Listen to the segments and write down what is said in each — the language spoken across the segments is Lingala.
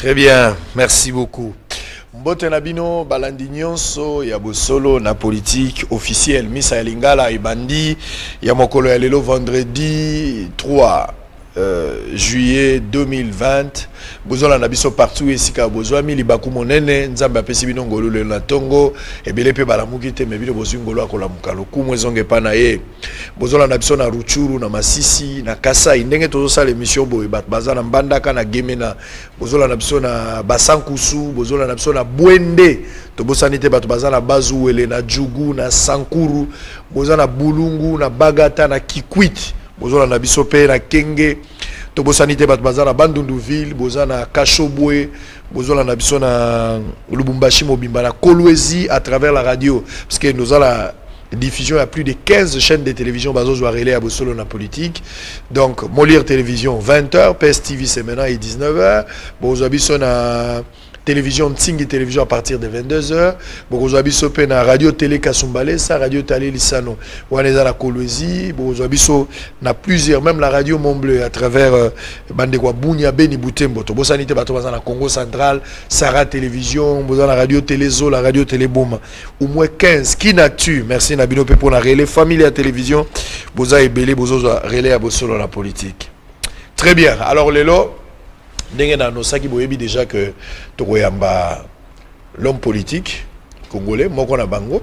Très bien, merci beaucoup. Mbote Nabino, Balandignonso, Yabosolo, na politique officielle. Missa Lingala et Bandi, Yamokolo Yalelo, vendredi 3 juillet 2020. Bozola Nabiso partout, et Sika Bozoa, Mili Baku Monene, Nzamba Pesibino Ngolo le Natongo, et Belepe Balamukite, mais Bilo Bozungolo à Kolamukalo, Kumwezonge Panaye. Bozola Nabiso na Ruchuru, na Masisi, na Kasa, Indenge Tozosa l'émission Boy Bat Bazana Mbandaka na Gemena, Bozola Nabiso na Basankusu, Bozola Nabiso na Bwende, Tobosanite Bat Bazana Bazuele, na Djougou, na Sankuru, Bozana Bulungu, na Bagata, na Kikwit. Bozola na bisope na Kenge, Tobosanite bat bazana Bandunduville, Bozana Kachobwe, Bozola na biso na Lubumbashi Mobimba na Kolwezi à travers la radio, parce que nous avons la diffusion à plus de 15 chaînes de télévision bazo relais à Bosolo na politique. Donc Molière Télévision 20h, PS TV c'est maintenant et 19h. Bozo biso na télévision Tsingi télévision à partir de 22h. Bozo biso pe na radio télé Kasumbale, ça radio télé Lisano. Waneza na Kolwezi, Bozo biso na plusieurs, même la radio Montbleu à travers Bandekwa Bunya Beni Butembo. Tobosanite bato bazana Congo central, Sarah télévision, bozo na radio Télézo, la radio Télé Boma. Au moins 15 qui n'actu. Merci Nabino pe pour la relais famille à télévision. Boza ebele bozo relais à Bosolo la politique. Très bien. Alors Lelo nous savons déjà que l'homme politique congolais, Mokona Bango,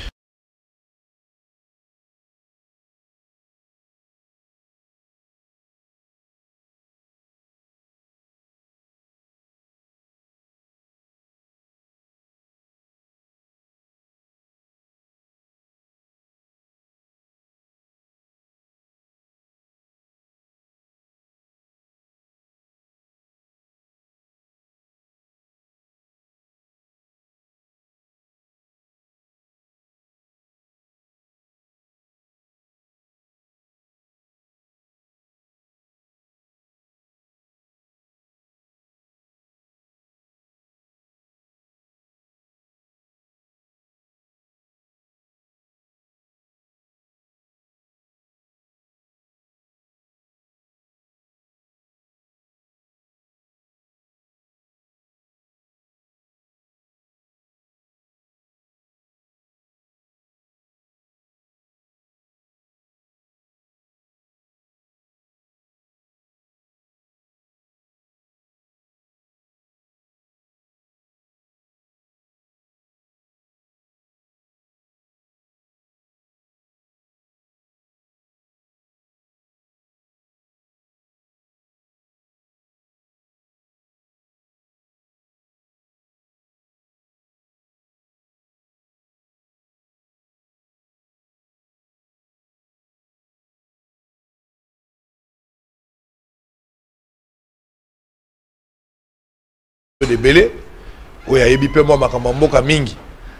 de Belé, où il y a eu moi Makamamboka Mingi,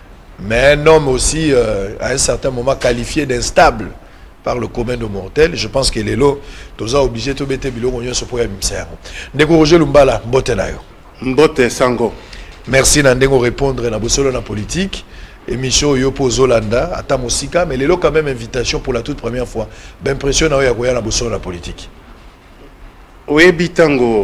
mais un homme aussi à un certain moment qualifié d'instable par le commun de mortels. Je pense que les lots, tous ont obligé de mettre biloko on se pourrait m'ser. Ndeko Roger Lumbala, mbote na yo. Mbote sango. Merci Nandego répondre na bosolo na politique. Émission Yopo Zolanda, à Tamosika, mais les lots quand même invitation pour la toute première fois. Ben impression na yo ya na bosolo na politique. Oui bitango.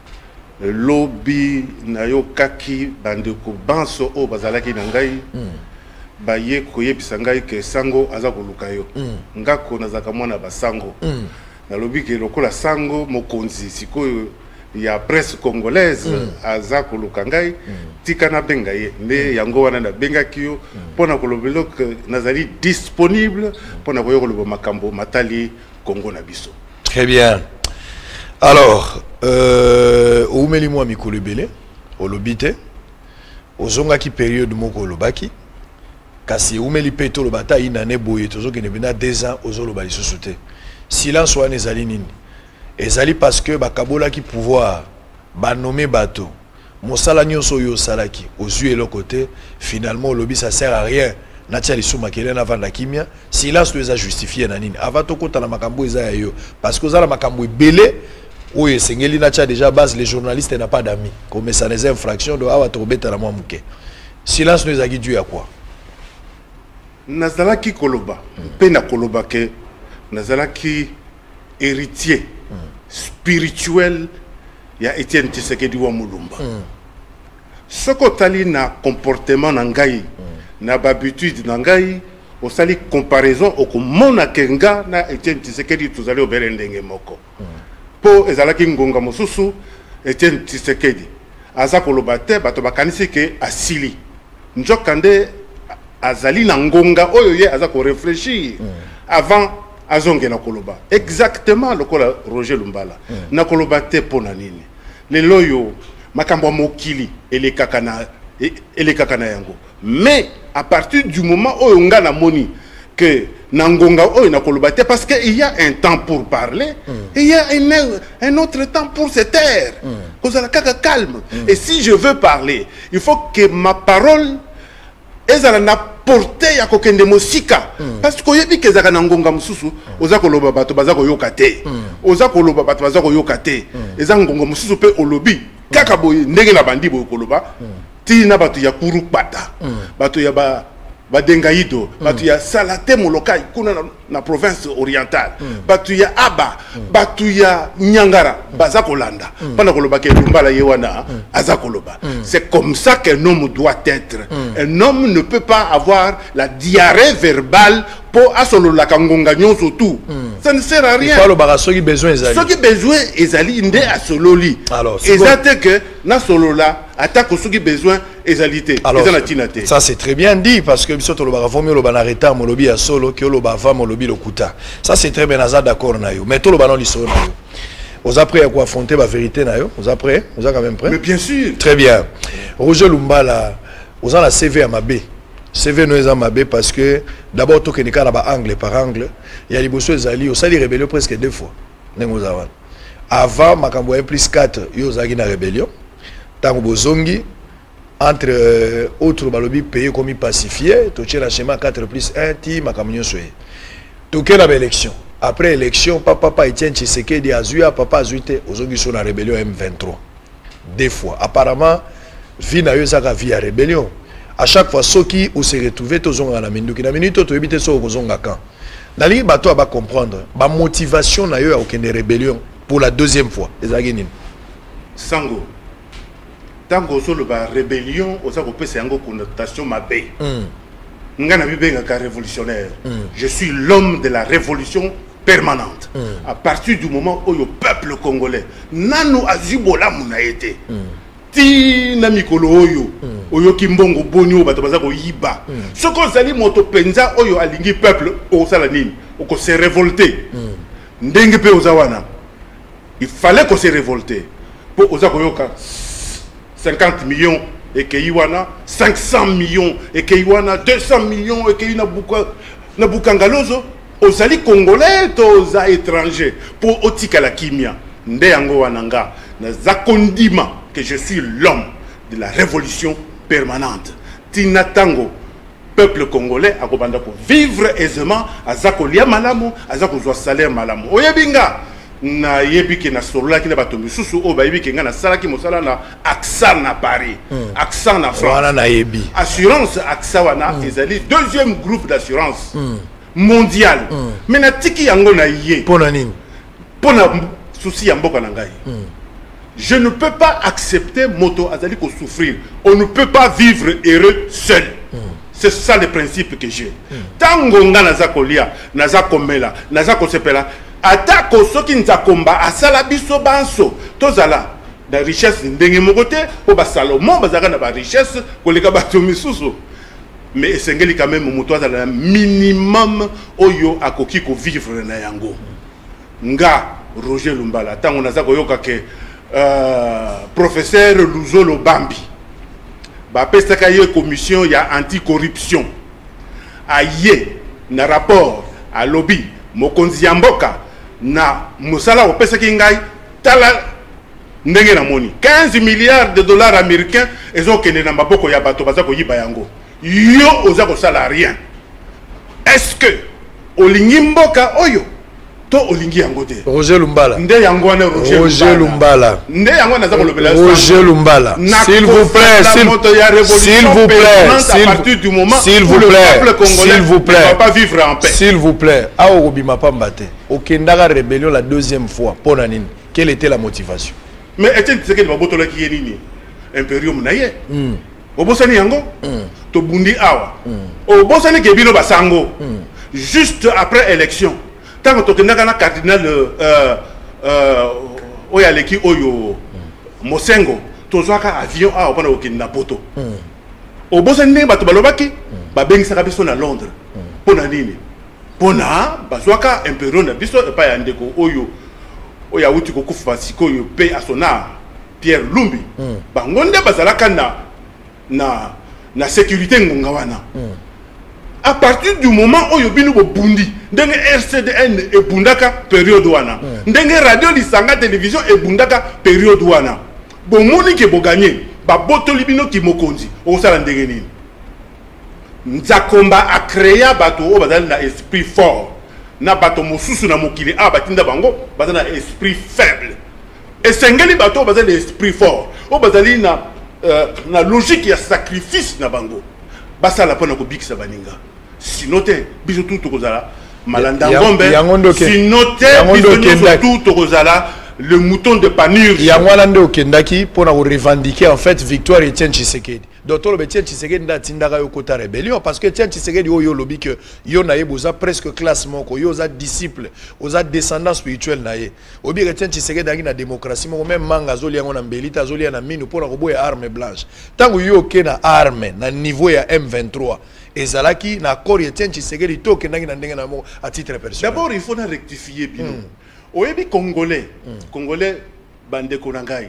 Lobby na yo kaki bandeko banso o bazalaki na ngai baye koyebisa ngai ke sango aza koluka yo ngako nazaka mwana basango na lobby ke lokola sango mokonzi sikoyo ya presse congolaise aza koluka ngai tika na benga ye nde yango wana na benga kiyo pona kolobelo ke nazali disponible pona koyo koloba makambo matali Congo na biso. Très bien. Alors, au Mélimou Mikolo Belé, au Lobité, au Zongaki période Moko Lobaki, kasi au Melipeto Lobata, il n'a boye, toujours qu'il n'y a 2 ans aux Olobali Sosoté. Silence ou Nezali Nini. Et Zali parce que Bakabola qui pouvoir, nommer bateau, Monsala Nyonso Yo Salaki, aux yeux et l'autre côté, finalement, au lobby ça sert à rien. Nathalie Souma qui est avant la kimia, silence les a justifié Nanine. Avant tout, quand la Makambo est yo, parce que la Makambo est belé. Oui, Sengeli Nacha déjà base, les journalistes n'ont pas d'amis. Comme ça les infractions de Awa Tobeta la Mouamouke. Silence nous a guidé à quoi? Nazalaki Koloba, Pena Koloba ke Nazalaki héritier spirituel il y a Étienne Tshisekedi wa Mulumba. Ce que na comportement nangai, na habitude nangai, au sali comparaison au mona kenga na Étienne Tshisekedi tous allez au berendenge moko. Po ezalaki ngonga mosusu Étienne Tshisekedi. Aza kolobate bato bakanisi ke asili. Njokande azali na ngonga oyo ye aza ko réfléchir avant azonge na koloba. Exactement le kola Roger Lumbala. Na kolobate pona nini. Le loyo makambo mokili ele kakana yango. Mais à partir du moment où on a moni que nangonga oyo na kolobate parce que il y a un temps pour parler et il y a un autre temps pour se taire. Cause la kaka calme. Et si je veux parler, il faut que ma parole ezala na portée ya kokende mosika parce que yebi ke zaka nangonga mususu oza koloba bato baza koyoka te oza koloba bato baza koyoka te eza ngonga mususu pe olobi kaka boye ndenge na bandi boye koloba ti na bato ya kuru pata bato ya Badengaido, batu ya Salate Molokai, kuna na province orientale, batu ya Aba, batu ya Nyangara, Bazakolanda, pendant que le baké Lumbala Yewana, Azakoloba. C'est comme ça qu'un homme doit être. Un homme ne peut pas avoir la diarrhée verbale pour asolo la kangonga surtout. Ça ne sert à rien. Il faut ceux qui besoin ezali. Ceux qui besoin ezali inde asololi. Alors, c'est que na solo la attaque ceux qui besoin ezalité. Alors, ça c'est très bien dit parce que biso to lo ba vaut le banareta molobi ya solo que lo ba va molobi lo kuta. Ça c'est très bien azad d'accord na yo. Mais to lo banon li solo na yo. Vous êtes prêts à quoi affronter la vérité na yo? Vous êtes prêts? Vous êtes quand même prêts? Mais bien sûr. Très bien. Roger Lumbala, vous avez la CV à Mabé. CV nous est Mabé parce que d'abord tout que nous avons angle par angle, il y a les bossos zali, au sali rébellion presque 2 fois. Avant makambo 1+4, il y a une rébellion. Tant que zongi entre autres balobi pays comme pacifié, tout le schéma 4+1 ti makamyo soye. Tout que la élection. Après élection, papa Étienne Tshisekedi azuya papa azuite ozongi sur la rébellion M23. 2 fois. Apparemment, vie na yo saka vie à rébellion. À chaque fois, ceux qui se retrouvent, tous ont la minute, qui na minute, tu habites sur le camp. Nali bato va comprendre. Ma motivation na yo a aucune rébellion pour la 2e fois. Sango. Tant que sur la rébellion, on sait que c'est une connotation mabé. Ngana bibenga ka révolutionnaire. Je suis l'homme de la révolution permanente. À partir du moment où le peuple congolais nanu azibola muna été. Ti na mikolo oyo oyo kimbongo bonyo bato baza ko yiba soko zali moto penza oyo alingi peuple o sala nini o se révolter ndenge pe ozawana il fallait qu'on se révolter pour oza koyoka 50 millions et que yiwana 500 millions et que yiwana 200 millions et que na bukangalozo ozali congolais to za étranger pour otika la kimia nde yango wananga na zakondima que je suis l'homme de la révolution permanente. Tinatango, peuple congolais, a vivre aisément, à Zakolia malamu, à Zakozwa salaire malamu. Oyebinga, na yebiki na sorola ki na batomi susu o ba yebiki nga na salaki mosala na AXA na Paris, AXA na France. Wana na yebi. Assurance AXA wana ezali 2e groupe d'assurance mondial. Mais na tiki yango na ye. Pona nini? Pona souci ya mboka na ngai. Je ne peux pas accepter moto azali ko souffrir. On ne peut pas vivre heureux seul. C'est ça le principe que j'ai. Tango nga naza kolia, naza komela, naza kosepela, atako soki nzakomba asala biso banso, tozala da richesse ndenge mokote po ba Salomon bazaka na ba richesse koleka bato misusu. Mais esengeli quand même moto azala minimum oyo akoki ko vivre na yango. Nga Roger Lumbala tango naza koyoka ke professeur Luzolo Bambi ba pesaka ye commission ya anticorruption aye na rapport à lobby mokonzi ya mboka na musala o pesaki ngai tala ndenge na moni 15 milliards de dollars américains ezokende na maboko ya bato baza ko yiba yango yo oza ko sala rien. Est-ce que olingi mboka oyo Roger Lumbala. Roger Lumbala. Roger Lumbala. S'il vous plaît, s'il vous plaît, pas vivre en paix. S'il vous plaît, Aobi Mapambate. Au Kendara rébellion la 2e fois. Quelle était la motivation? mais Etienne Tshisekedi ba botola ki yenini imperium na ye obosani yango to bundi awa obosani ke bino basango juste après élection tant que tokendaka na cardinal oyo aleki oyo Mosengo tozwaka avion awa mpona kokende na poto obosani ndenge bato balobaki babengisaka biso na Londres mpona nini mpona bazwaka imperium na biso epai ya ndeko oyo awuti kokufa sikoyo pe asona Pierre Lumbi bango nde bazalaka na sécurité ngonga wana à partir du moment oyo bino bobundi ndenge RCDN ebundaka période wana ndenge radio lisanga télévision ebundaka période wana bomoni ke boganye babotoli bino ki mokonzi osala ndenge nini Nzakomba a créé bato o bazali na esprit fort na bato mosusu na mokili a batinda bango bazali na esprit faible et sengeli bato bazali na esprit fort o bazali na logique ya sacrifice na bango basala pona ko bikisa baninga sinote biso tout kozala malanda ngombe sinote biso tout kozala le mouton de panure yangwana nde okendaki pona ko revendiquer en fait victoire Etienne Tshisekedi docteur Etienne Tshisekedi nda tindaka yo kota rébellion parce que Etienne Tshisekedi oyo lobi que yo na ye boza presque classe moko yo za disciple oza descendant spirituel na ye obi Etienne Tshisekedi aki na démocratie moko même manga zoli yango na mbelita zoli na minu pona ko boya arme blanche tango yo ke na arme na niveau ya M23 ezalaki na accord Etienne Tshisekedi to kendaki na ndenge na moko à titre personnel. D'abord il faut rectifier bino oyebi congolais bande konangai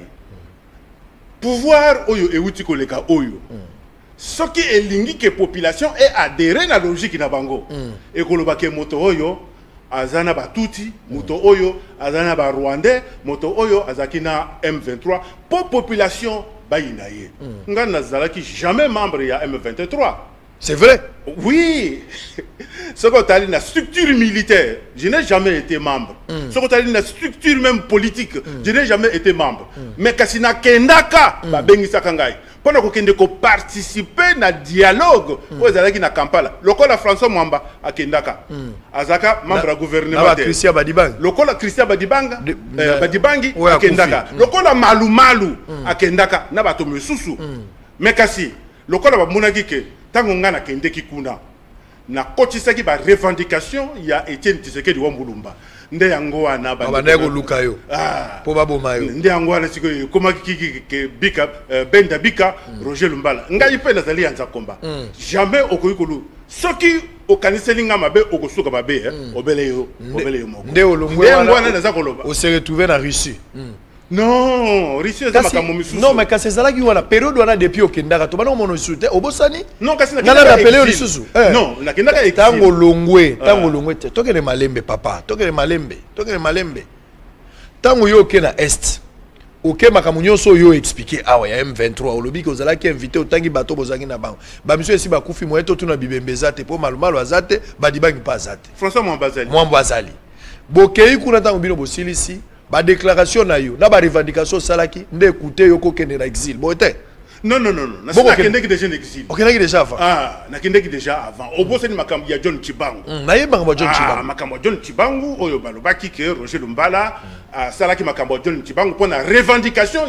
pouvoir oyo euti koleka oyo soki elingi ke population et adhérer na logique na bango et koloba ke moto oyo azana batuti moto oyo azana ba rwandais moto oyo azaki na M23 pour population bayina ye nga nazalaki jamais membre ya M23. C'est vrai? Oui. Ce qu'on a dit la structure militaire, je n'ai jamais été membre. Ce qu'on a dit la structure même politique, je n'ai jamais été membre. Mais quand il kendaka, bengisa kangai. Pendant qu'on participer na dialogue, vous allez na Kampala. Lokola François Mwamba a kendaka. Azaka membre gouvernement. Christian Badibang. Lokola Christian Badibanga, Badibangi a kendaka. Lokola Malu Malu a kendaka. Na bato mesusu. Mais kasi lokola ba monaki ke tango ngana kendeki kuna na kotisaki ba revendication ya Etienne Tshisekedi wa Mbulumba nde yango wana ba ndeko lukayo po babo yo nde yango wana siko koma ke bika benda bika Roger Lumbala ngai pe nazali anza komba jamais okoyikulu soki okaniseli nga mabe okosuka mabe obele yo moko nde olongwe wana naza koloba o se retrouver na Russie. Non, Russie est makambo misusu. Non, mais quand c'est ça qui wana période wana depuis okendaka to bana mono soute obosani. Non, kasi na rappelé au lisusu. Non, na kendaka exil. Tango longwe te. Tokene malembe papa, tokene malembe. Tango yo kena est. OK makambo nyonso yo expliquer awa ya M23 olobi ko zala ki invité otangi bato bozangi na bango. Ba monsieur esi ba kufi moyeto tuna bibembeza te po malumalu azate badibangi pa azate. François Mwambazali. Mwambazali. Bokei kuna tango bino bosilisi ba déclaration na yo na ba revendication salaki nde écouter yo ko kende na exil bote non na sala kende ki déjà en exil okendaki déjà avant na kende ki déjà avant oboseni makambo ya John Chibangu na ye makambo John Chibangu makambo John Chibangu oyo balobaki ke Roger Lumbala salaki makambo John Chibangu pona revendication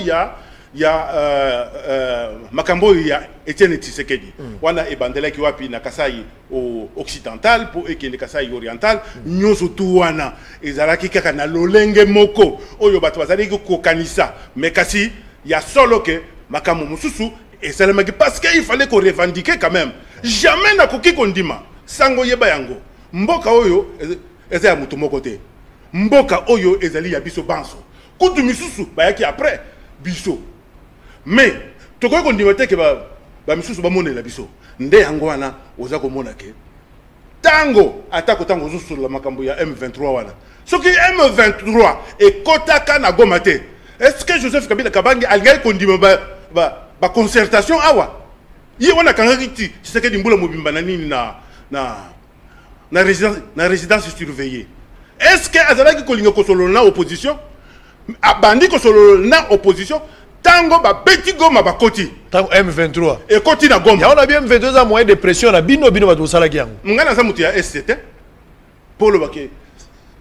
makambo ya Etienne Tshisekedi wana ebandelaki wapi na Kasai occidental pour ekende Kasai oriental nyoso tu wana ezalaki kaka na lolenge moko oyo bato bazali ko kanisa mais kasi ya solo que makambo mususu esalemaki parce que il fallait qu'on revendiquer quand même jamais na koki kondima sango yeba yango mboka oyo eza ya mutu moko te mboka oyo ezali ya biso banso kutu misusu bayaki après biso mais tokoki kondima te ke ba misusu bamonela biso nde yango wana oza komona ke tango atako tango zosolola makambo ya M23 wana soki M23 ekotaka na Goma te est-ce que Joseph Kabila Kabange algai kondima ba concertation awa ye wana kangaki ti Tshisekedi mbula mobimba na nini na résidence surveillée est-ce que azalaki kolinga kosolola na opposition abandi kosolola na opposition tango ba beti Goma ba koti tango M23 et koti na Goma ya on a bien M23 za moyen de pression na bino bato salaki yango ngana za mutu ya SCT polo bake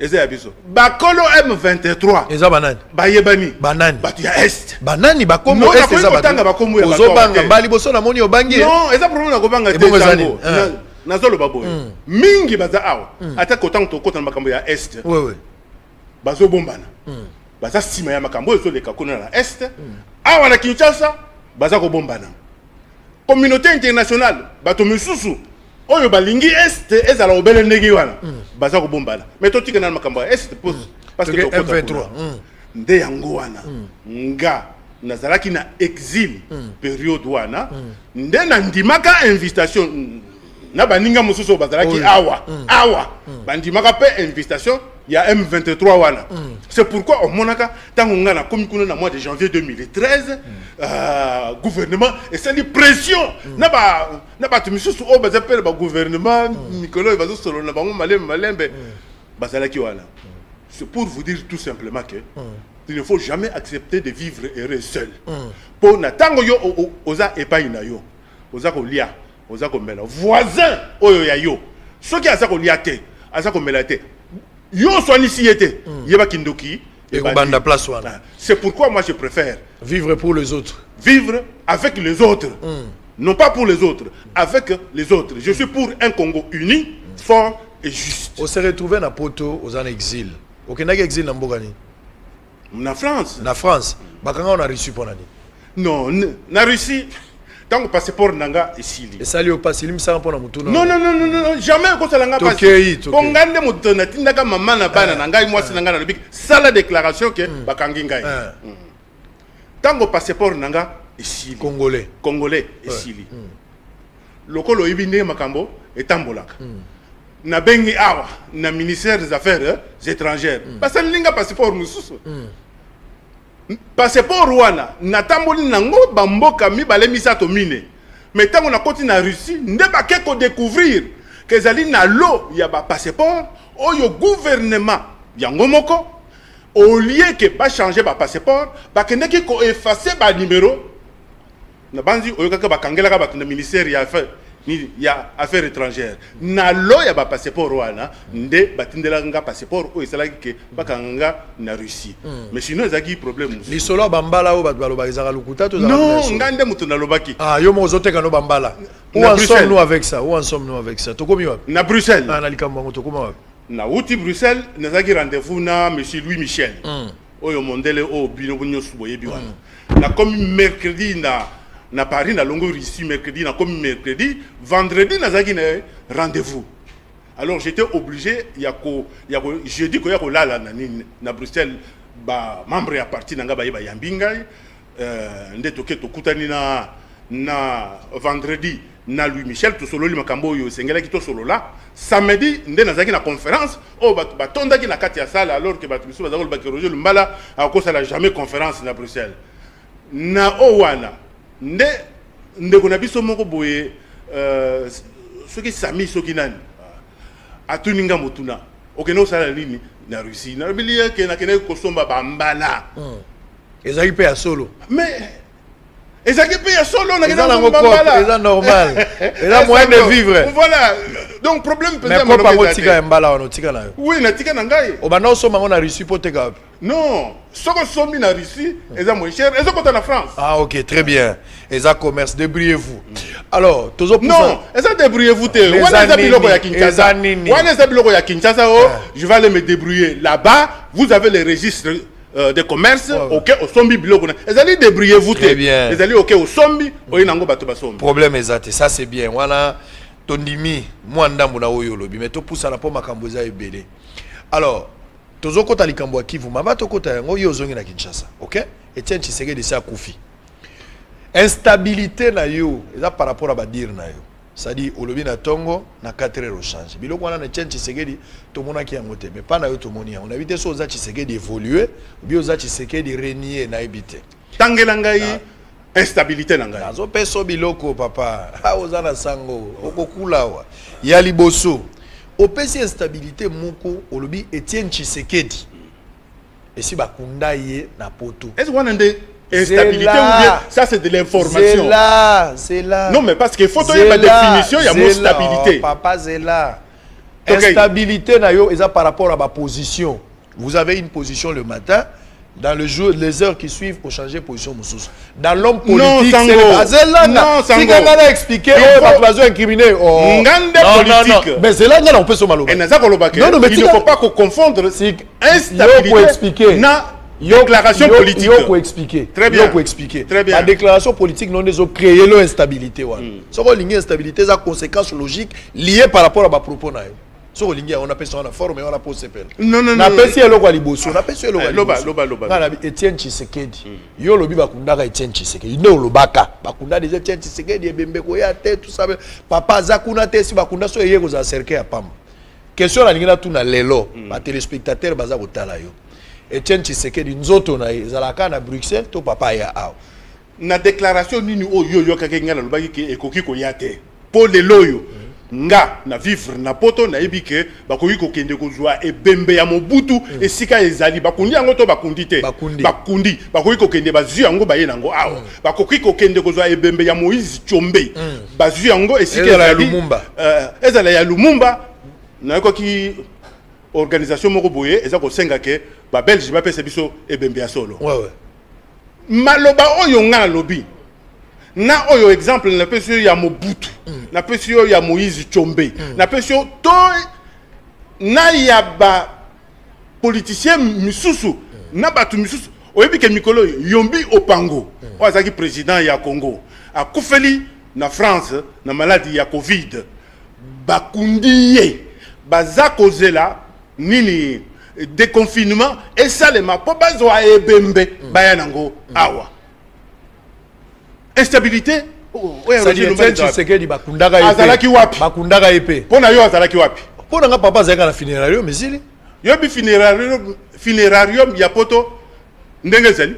eza ya biso bakolo M23 eza banani bayebani banani batu ya est banani bakombo non, est eza batanga bakombo ya ozobanga mbali boso na moni obangi non eza problème na kobanga te zango nazoloba boye mingi baza awa ata kotango tokota na makambo ya est bazobombana baza nsima ya makambo ezoleka kuna na est awa na Kinshasa baza kobombana communauté internationale bato misusu oyo balingi est ezala obele ndenge wana baza kobombana mais totika na makambo ya est parce que M23 nde yango wana nga nazalaki na exil période wana nde na ndimaka invitation na baninga mosusu bazalaki awa bandimaka pe invitation ya M23 wana c'est pourquoi on monaka tango nga na komi kuna na mois de janvier 2013 gouvernement et c'est une pression na ba tumisusu o bazapela ba gouvernement Nicolas bazo solo na bango malembe bazalaki wana c'est pour vous dire tout simplement que il ne faut jamais accepter de vivre heureux seul pour na tango yo oza epai na yo oza ko lia oza ko mela voisin oyo ya yo soki aza ko lia te aza ko mela te yo soinisi yete yeba kindoki et banda place wana. C'est pourquoi moi je préfère vivre pour les autres, vivre avec les autres, non pas pour les autres, avec les autres. Je suis pour un Congo uni, fort et juste. On s'est retrouvé na poto aux en exil. Okenda exil na mbogani na France. Na France bakanga on a reçu pour nani? Non, na Russie. Tant que passeport nanga esili. Et ça lui au passé lim ça pour na mutuna. Non, jamais ko salanga passé. Pongande mutuna tindaka mama na bana nanga moi sinanga na bik ça la déclaration que bakangi ngai. Tant que passeport nanga esili. Congolais esili. Lokolo ibinde makambo etambolaka. Na bengi awa na ministère des affaires étrangères. Parce que linga passeport mususu. Passeport wana natamboli nango bamboka mibale misato mine mais tango na koti na Russie nde bakeko découvrir que zali na lo ya ba passeport oyo gouvernement yango moko au lieu que ba changer ba passeport ba kendeki ko effacer ba numéro na banzi oyo kaka bakangela ka bato na ministère ya affaires étrangères na lo ya ba passeport wana nde batindela nga passeport o esalaki ke bakanga na Russie mais sinon ezaki problème li solo bambala o batalo bazaka lukuta to non ngande mutu na lobaki yo mo zoteka no bambala où en sommes-nous avec ça tokomi wapi na Bruxelles na likambo tokoma wapi na uti Bruxelles nazaki rendez-vous na monsieur Louis Michel oyo mondele o bino bunyo suboyebi wana na comme mercredi na Paris na longo Russie mercredi na comme mercredi vendredi nazaki na rendez-vous alors j'étais obligé jeudi ko ya ko lala na Bruxelles ba membre ya parti nanga ba yambinga nde toke tokutani na vendredi na Louis Michel to solo li makambo yo sengela ki to solo la samedi nde nazaki na conférence o batonda ki na kati ya salle alors que batu biso bazako ba Roger Lumbala akosala jamais conférence na Bruxelles na owana nde kona biso moko boye soki sami soki nani atuninga motuna okena osala nini na Russie na bilia ke na kena kosomba bambala ezaki pe ya solo mais ezaki pe ya solo na kena kosomba bambala eza normal eza moyen de vivre voilà donc problème peut-être mais pas motika mbala wana tika na yo oui na tika na ngai obana osomba ngona Russie poteka wapi non soko sombi na Russie eza moins cher eza kota na France ok très bien eza commerce débrouillez-vous alors tozo non eza débrouillez-vous te wana eza biloko ya Kinshasa wana eza biloko ya Kinshasa je vais aller me débrouiller là-bas vous avez les registres de commerce ok au sombi biloko na ezali débrouillez-vous te ezali ok au sombi oyinango bato basombi problème ezate ça c'est bien wana tondimi mwandambu na oyo lobi mais to poussa na po makambo za ebele alors tozo kota likambo ya Kivu mabato kota yango yo zongi na Kinshasa ok Etienne Tshisekedi sa kufi instabilité na yo eza par rapport à badir na yo c'est-à-dire olobi na tongo na 4 heures au change biloko wana na Etienne Tshisekedi to mona ki yango te mais pas na yo to moni on a évité so za Tshisekedi évoluer ou bien za Tshisekedi renier na ebité tangela ngai instabilité na ngai azo peso biloko papa ozana sango okokula wa ya liboso opesi instabilité moko olobi Etienne Tshisekedi esi bakunda ye na poto est-ce qu'on a des instabilité ou bien ça c'est de l'information c'est là non mais parce que photo y a ma définition il y a mon stabilité papa c'est là Instabilité par rapport à ma position. Vous avez une position le matin. Dans le jour, les heures qui suivent, pour changer de position. Dans l'homme politique, c'est là. Non, si quelqu'un a expliqué, on va incriminer. Non. Mais c'est là qu'on peut se malober. Non, mais il ne faut pas confondre instabilité. Déclaration politique. Il faut expliquer. Très bien. Très bien. La déclaration politique, non, ils ont créé l'instabilité. Si on a une instabilité, ça a conséquences logiques liées par rapport à ma propos. So on appelle ça en forme et on a posé pelle. Non. On appelle ça le Waliboso. On appelle ça le Waliboso. Loba. Etienne Tshisekedi. Yo lobi bakunda ka Etienne Tshisekedi. Ne lobaka. Bakunda des Etienne Tshisekedi ebembe ko ya te tout ça. Papa zakuna te si bakunda so yego za cercle ya pam. Question la lingina tuna lelo. Ba téléspectateurs baza kotala yo. Etienne Tshisekedi nzoto na ezalaka na Bruxelles to papa ya aw. Na déclaration nini o yo kakenga lobaki ke ekoki ko ya te. Po lelo yo. Nga na vivre na poto na ebike bakoki ko kende ko joa ebembe ya Mobutu esika ezali bakundi yango to bakundi te bakundi bakoki ko kende bazu yango baye nango awa bakoki ko kende ko joa ebembe ya Moïse Tshombe bazu yango esika ezali ezala ya Lumumba na ekoki organisation moko boye eza ko senga ke ba Belge ba pesa biso ebembe ya solo maloba oyo nga lobi na oyo exemple na pesio ya Mobutu na pesio ya Moïse Tshombe na pesio to na ya ba politicien misusu na batu misusu oyebi ke mikolo yombi opango ozaki président ya Congo akufeli na France na maladie ya Covid bakundi ye baza kozela nini déconfinement et salema po bazwa ebembe baya nango awa instabilité Tshisekedi bakundaka epe azalaki wapi bakundaka epe pona yo azalaki wapi pona nga papa zaka na funerarium misili yo bi funerarium ya poto ndenge zeli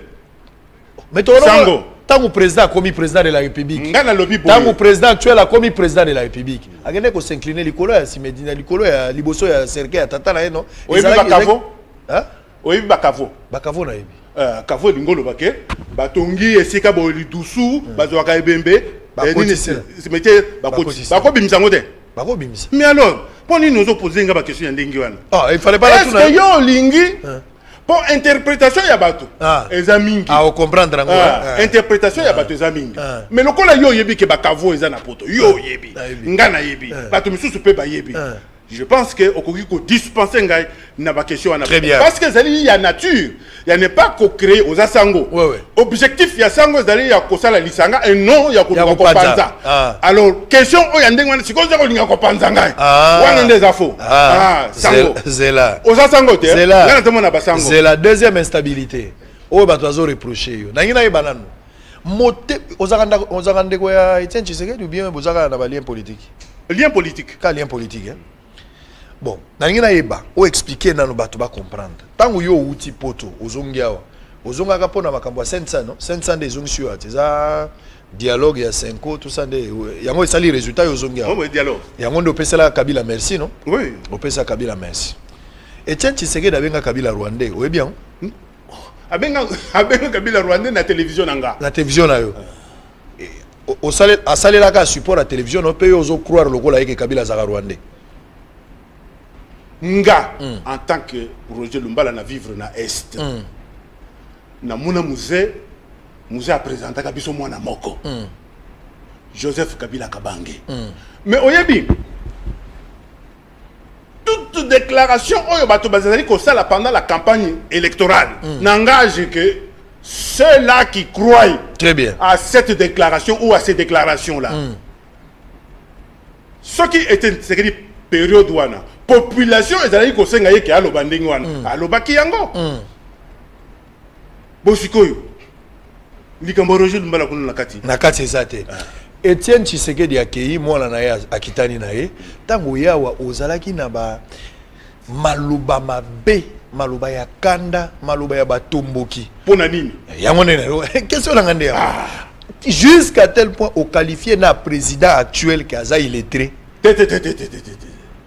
sango tangu président commis président de la République ngana lobi bo tangu président actuel a commis président de la République agende ko s'incliner likolo ya Simedina likolo ya liboso ya cercle ya tata na eno bakavo hein bakavo na yebi kavo lingolo bake batongi esika bo lidusu bazwaka ebembe cimetière bakobimisa ngo te bakobimisa mais alors pour nous nous opposer nga ba question ya ndenge wana il fallait pas la tout est-ce que yo lingi pour interprétation ya bato eza mingi on comprendre ngo interprétation ya bato eza mingi mais lokola yo yebi ke bakavo eza na poto yo yebi ngana yebi bato misusu pe ba yebi je pense que okoki ko dispenser ngai na ba question wana parce que zali ya nature ya ne pas ko créer aux asango objectif ya sango zali ya ko sala lisanga et non ya ko panza alors question o ya ndenge wana sikoza ko linga ko panza ngai wana ndeza fo sango zela aux asango te ngana te mona ba sango c'est la deuxième instabilité o ba to azo reprocher yo nangina ye banano mote ozaka ndeko ya Etienne Tshisekedi ou bien bozaka na ba lien politique ka lien politique hein. Bon, nangina yeba o expliquer nano bato ba comprendre. Tango yo uti poto ozongiawa. Ozonga ka pona makambo ya 500 non 500 des zongio atiza dialogue ya 5 tout ça de yango esali résultat yo zongiawa. Oui, dialogue. Yango ndo pesela Kabila merci non? Oui. Opesa Kabila merci. Etienne Tshisekedi abenga Kabila Rwandais, oye bien? Abenga Kabila Rwandais na télévision nanga. Na télévision na yo. O sale la ka support la télévision no pe yo zo croire lokola yeke Kabila za Rwandais. Nga en tant que Roger Lumbala na vivre na est na mona musée a présenté kabiso mwana moko Joseph Kabila Kabange mais oyebi toute déclaration oyo bato bazali ko sala pendant la campagne électorale n'engage que ceux-là qui croient très bien à cette déclaration ou à ces déclarations là ce qui était c'est période wana population ezali ko senga yeke aloba ndenge wana alobaki yango bosikoyo likambo Roger Lumbala kuna na kati ezate Etienne Tshisekedi akei mwana na ye akitani na ye tango yawa ozalaki na ba maluba mabe maluba ya kanda maluba ya batomboki pona nini yango nene question na ngande jusqu'à tel point au qualifié na président actuel kaza illettré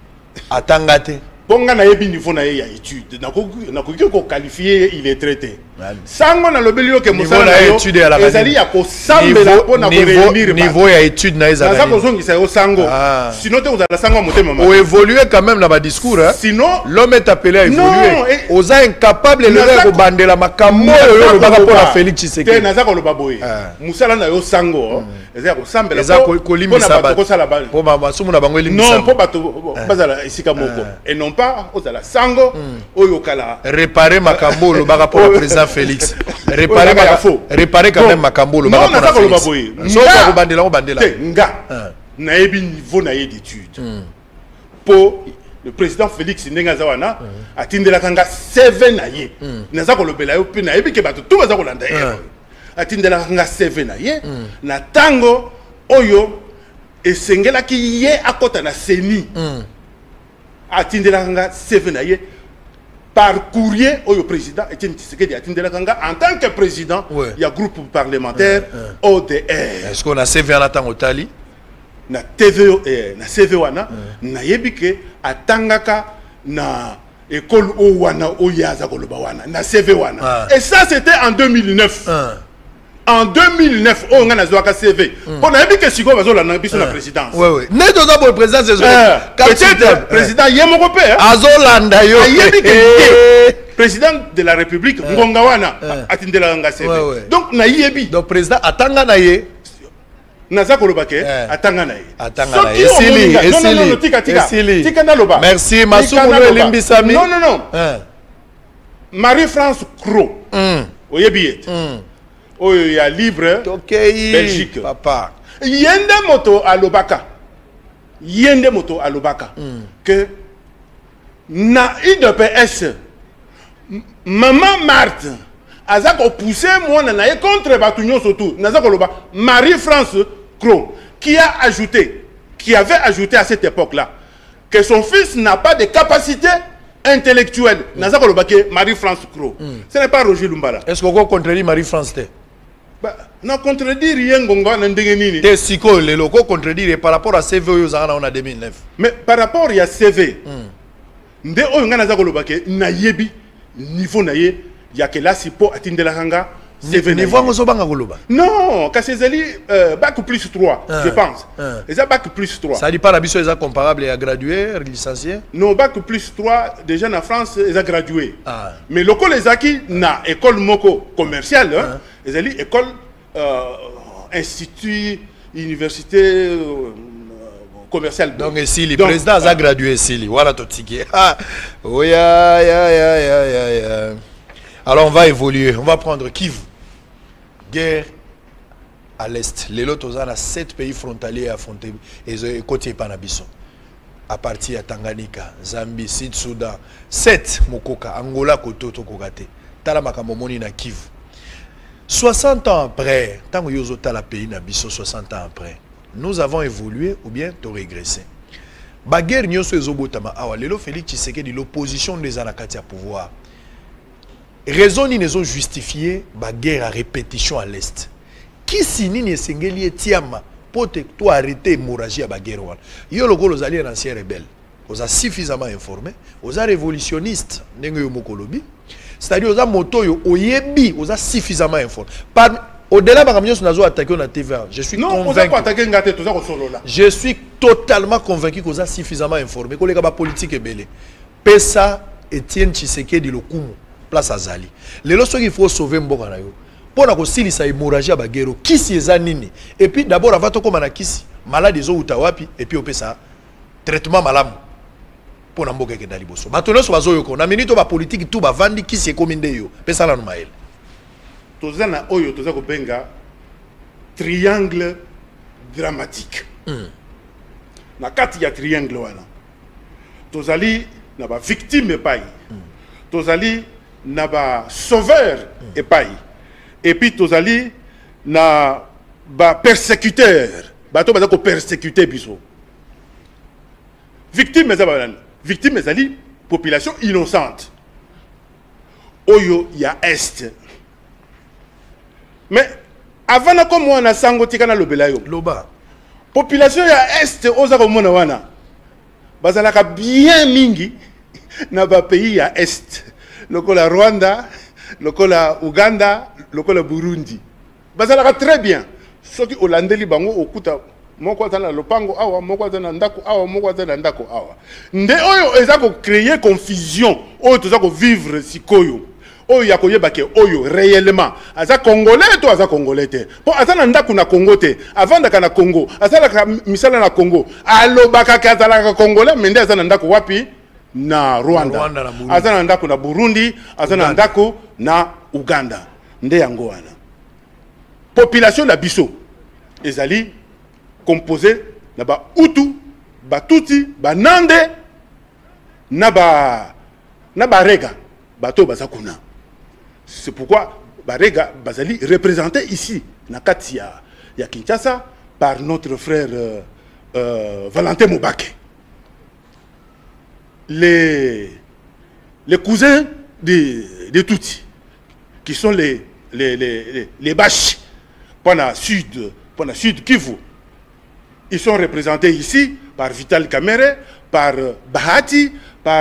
atangate bonga na yebi niveau na ye ya étude na ko qualifier il est traité sango na lobeli yo ke Niveau na étude à la ezali ya ko sambela pona ko réunir niveau ya étude na ezali na ko zongisa yo sango sinon te uzala sango motema o évoluer quand même na ba discours hein sinon l'homme est appelé à évoluer oza incapable le ko bandela makambo yo le baka pona Félix Tshisekedi te naza ko loba boye musala na yo sango ezali ko sambela ko limisa ba po mama sumu na bango limisa non po bato bazala esika moko et non pas ozala sango oyo kala réparer makambo le baka pona président Félix réparer quand même makambo le baka pona Félix so ko bandela ko bandela nga na yebi niveau na d'étude po le président Félix Ndengazawana atindela kanga 7 na ye naza ko lobela yo pe na yebi ke bato tout baza ko landa ye atindela kanga 7 na ye na tango oyo esengela ki ye akota na seni atindela kanga 7 na ye par courrier au président Etienne Tshisekedi atindela kanga en tant que président il y a groupe parlementaire ODR. Est-ce qu'on a CV en attendant au Tali na TV na CV wana na yebike atangaka na école o wana o yaza koloba wana na CV wana et ça c'était en 2009 en 2009 on a zoaka CV pour na yebike siko bazola na biso na présidence oui né doza pour président c'est peut-être président yemoko pe azolanda yo yebike président de la République ngonga wana atindela nga CV donc na yebi donc président atanga na ye naza koloba ke atanga na ye esili tika na loba merci masumu no elimbisami non Marie-France Cro oyebi yete oyo ya libre Belgique papa yende moto alobaka que na UDPS maman Marthe aza ko pousser mwana na ye contre batunyo surtout naza koloba Marie-France Cro qui avait ajouté à cette époque-là que son fils n'a pas de capacité intellectuelle. Naza koloba ke Marie-France Cro. Ce n'est pas Roger Lumbala. Est-ce qu'on contredit Marie-France te? Na contredire rien ngonga na ndenge nini. Te siko le loko contredire par rapport à CV oyo zanga na 2009. Mais par rapport ya CV. Nde oyo nga naza koloba ke na yebi niveau na ye ya ke la sipo atindela kanga niveau ngo banga koloba. Non, Kassezeli bac plus 3, je pense. Et ça bac plus 3. Ça dit pas la biso est comparable à gradué, licencié? Non, bac plus 3 déjà en France ils ont gradué. Mais le col les acquis na école moko commerciale, ils ont école institut université commercial. Donc ici le président a gradué ici, voilà tout tiki. Oh ya. Alors on va évoluer, on va prendre Kivu. Guerre à l'est. Les lotos ont 7 pays frontaliers à affronter et côté Panabiso. À partir de Tanganyika, Zambie, Sud-Soudan, 7 Mokoka, Angola, Kototo, Kogate. Talamakamomoni na Kivu. 60 ans après, tant que yozo tala pays Nabiso 60 ans après, nous avons évolué ou bien to régressé. Ba guerre nyoso ezobotama awa lelo Félix Tshisekedi l'opposition des anakati à pouvoir. Raison ni ne sont justifiées la guerre à répétition à l'est. Qui signe ni sengeli etiama pour te toi arrêter l'hémorragie à la guerre. Yo le gros alliés anciens rebelles. Vous êtes suffisamment informés, vous êtes révolutionnistes, c'est-à-dire vous êtes moto yo oyebi, vous êtes suffisamment informés. Au-delà de ce que nous attaqué na TVA, je suis convaincu. Je suis totalement convaincu que vous êtes suffisamment informés que les politique est belle. Pesa Etienne Tshisekedi le kumu. Place à Zali. Les lorsques il faut sauver Mboka na yo. Pour na ko silisa hémorragie ba guerre, kisi eza nini? Et puis d'abord avant to koma na kisi, malade zo utawapi et puis opesa traitement malamu. Pour na Mboka ke dali boso. Batono so bazo yoko na minute ba politique tout ba vandi kisi ekominde yo. Pesa la no mael. Tozana oyo toza ko benga triangle dramatique. Na kati ya triangle wana. Tozali na ba victime pai. Tozali na ba sauveur et puis tozali na ba persécuteur bato baza ko persécuter biso victime ezali population innocente oyo ya est mais avant na ko mwana sango tikana lobela yo loba population ya est oza ko mona wana bazalaka bien mingi na ba pays ya est lokola Rwanda lokola Uganda, lokola Burundi. Bazalaka très bien. Ceux qui Hollandais bango okuta moko azana lopango awa moko azana ndako awa moko azana ndako awa. Nde oyo eza ko créer confusion, oyo toza ko vivre sikoyo. Oyo ya koyeba ke oyo réellement aza congolais to aza congolais te. Po azana ndako na Congo te, avandaka na Congo, azala misala na Congo. Alobaka kazala congolais mende azana ndako wapi? Na Rwanda. Azana ndako na Burundi, azana ndako na Uganda. Nde yango wana. Population la biso ezali composée na ba Hutu, ba Tutsi, ba Nande, na ba Rega, bato bazakuna. C'est pourquoi Barega bazali représenté ici na kati ya Kinshasa par notre frère Valentin Mobake. Les cousins des Tutsis qui sont les Bashi pendant Sud Kivu. Ils sont représentés ici par Vital Kamerhe, par Bahati, par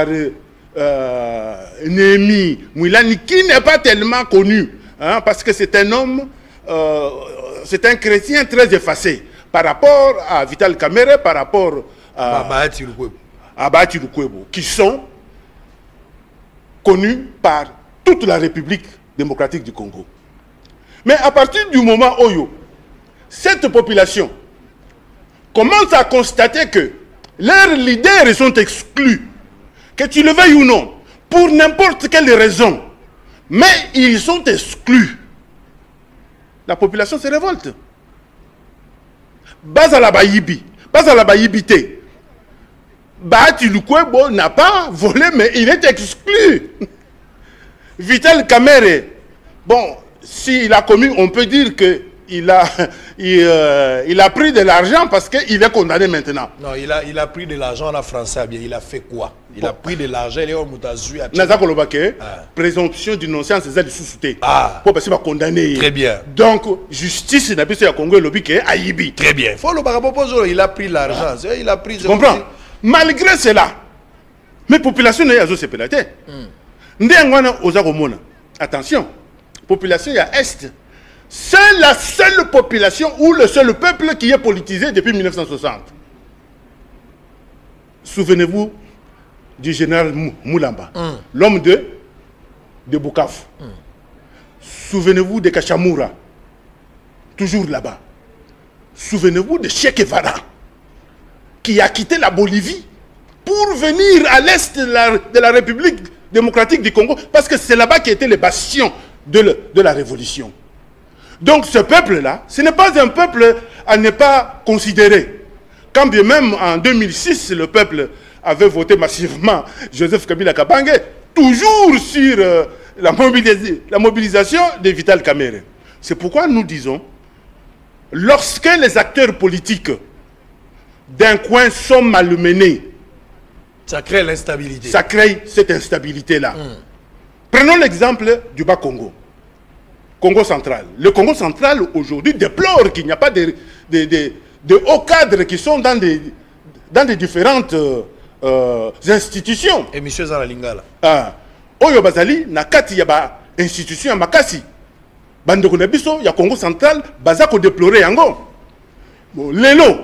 Némi Mouilani, qui n'est pas tellement connu, hein, parce que c'est un homme, c'est un chrétien très effacé par rapport à Vital Kamerhe, par rapport à Bahati Lukwebo, qui sont connus par toute la République démocratique du Congo. Mais à partir du moment où cette population commence à constater que leurs leaders sont exclus, que tu le veuilles ou non, pour n'importe quelle raison, mais ils sont exclus, la population se révolte. Bazala Bayibi, Bazala Bayibité, Bahati Lukwebo n'a pas volé, mais il est exclu. Vital Kamerhe, bon, s'il a commis, on peut dire que il a pris de l'argent parce qu'il est condamné maintenant. Non, il a pris de l'argent en français, bien. Il a fait quoi? Il a pris de l'argent, il est au Moutazu. Présomption d'innocence, c'est ça le sous-souté. Pour passer à condamner. Très bien. Donc, justice, il a pris à Congo, le biquet, à Ibi. Très bien. Faut le barapopozo, il a pris l'argent. Il a pris. Tu comprends? Malgré cela, mes populations n'ont pas été pélatées. Attention, population à Est. C'est la seule population ou le seul peuple qui est politisé depuis 1960. Souvenez-vous du général Moulamba, l'homme de Bukavu. Souvenez-vous de Kachamura, toujours là-bas. Souvenez-vous de Che Guevara, qui a quitté la Bolivie pour venir à l'est de la République démocratique du Congo, parce que c'est là-bas qu'était le bastion de la révolution. Donc ce peuple-là, ce n'est pas un peuple à ne pas considérer. Quand bien même en 2006, le peuple avait voté massivement Joseph Kabila Kabange, toujours sur la mobilisation de Vital Kamerhe. C'est pourquoi nous disons, lorsque les acteurs politiques d'un coin sont malmenés, ça crée l'instabilité. Ça crée cette instabilité-là. Prenons l'exemple du Bas-Congo. Congo central. Le Congo central, aujourd'hui, déplore qu'il n'y a pas de hauts cadres qui sont dans des différentes institutions. Et monsieur Zara-Lingala. Oyo Bazali, na kati ya ba institution ya makasi. Bandeko na biso, ya Congo central, bazako déplorer yango. Bon, lelo,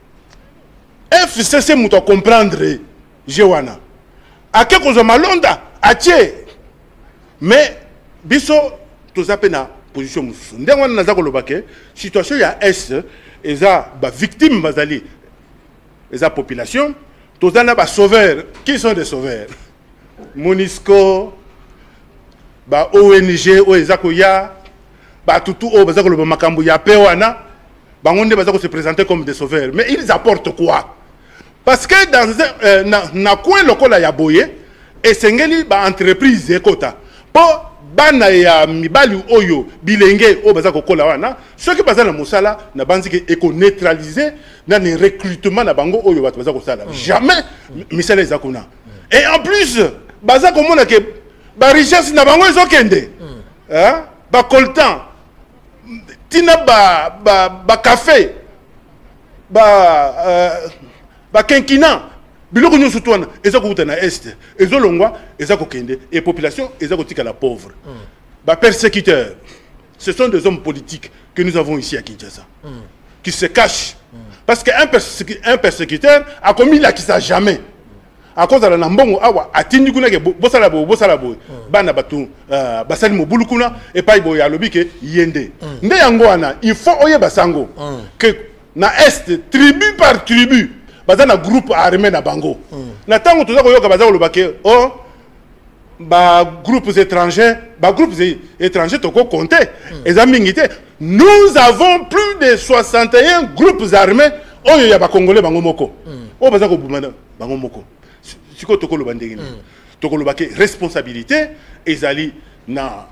FCC mouto comprendre, Jewana. Ake kozo malonda, atie. Mais, biso, tous à peine position mususu. Ndengwa naza kolobake situation ya est eza ba victime bazali eza population tous na ba sauveurs qui sont des sauveurs Monisco ba ONG o eza ko ya ba tutu o baza koloba makambo ya pewana bangonde baza ko se présenter comme des sauveurs, mais ils apportent quoi? Parce que dans na coin lokola ya boye et sengeli ba entreprise ekota po bana ya mibali oyo bilenge o baza kokola wana ceux qui baza na musala na banzi ke eko neutraliser na ne recrutement na bango oyo bato baza kosala jamais misala ezakuna. Et en plus baza komona ke ba richesse na bango ezokende hein ba coltan tina ba café ba kenkina biloko nyonso twana eza kokuta na est ezolongwa eza kokende et population eza kotika la pauvre. persécuteurs, ce sont des hommes politiques que nous avons ici à Kinshasa, qui se cachent. Parce qu'un persécuteur a commis l'acquis jamais. À cause de la nambongo awa atindi kuna ke bosalabo bana batu basali mobulu kuna et pa ibo ya lobi ke yende nde yango wana il faut oye basango que na est tribu par tribu bazana groupe armé na bango na tango toza koyoka bazako lobake oh ba groupes étrangers toko compter ezamingité nous avons plus de 61 groupes armés oyo ya ba congolais bango moko o bazako bumana bango moko siko toko loba ndenge toko loba ke responsabilité ezali na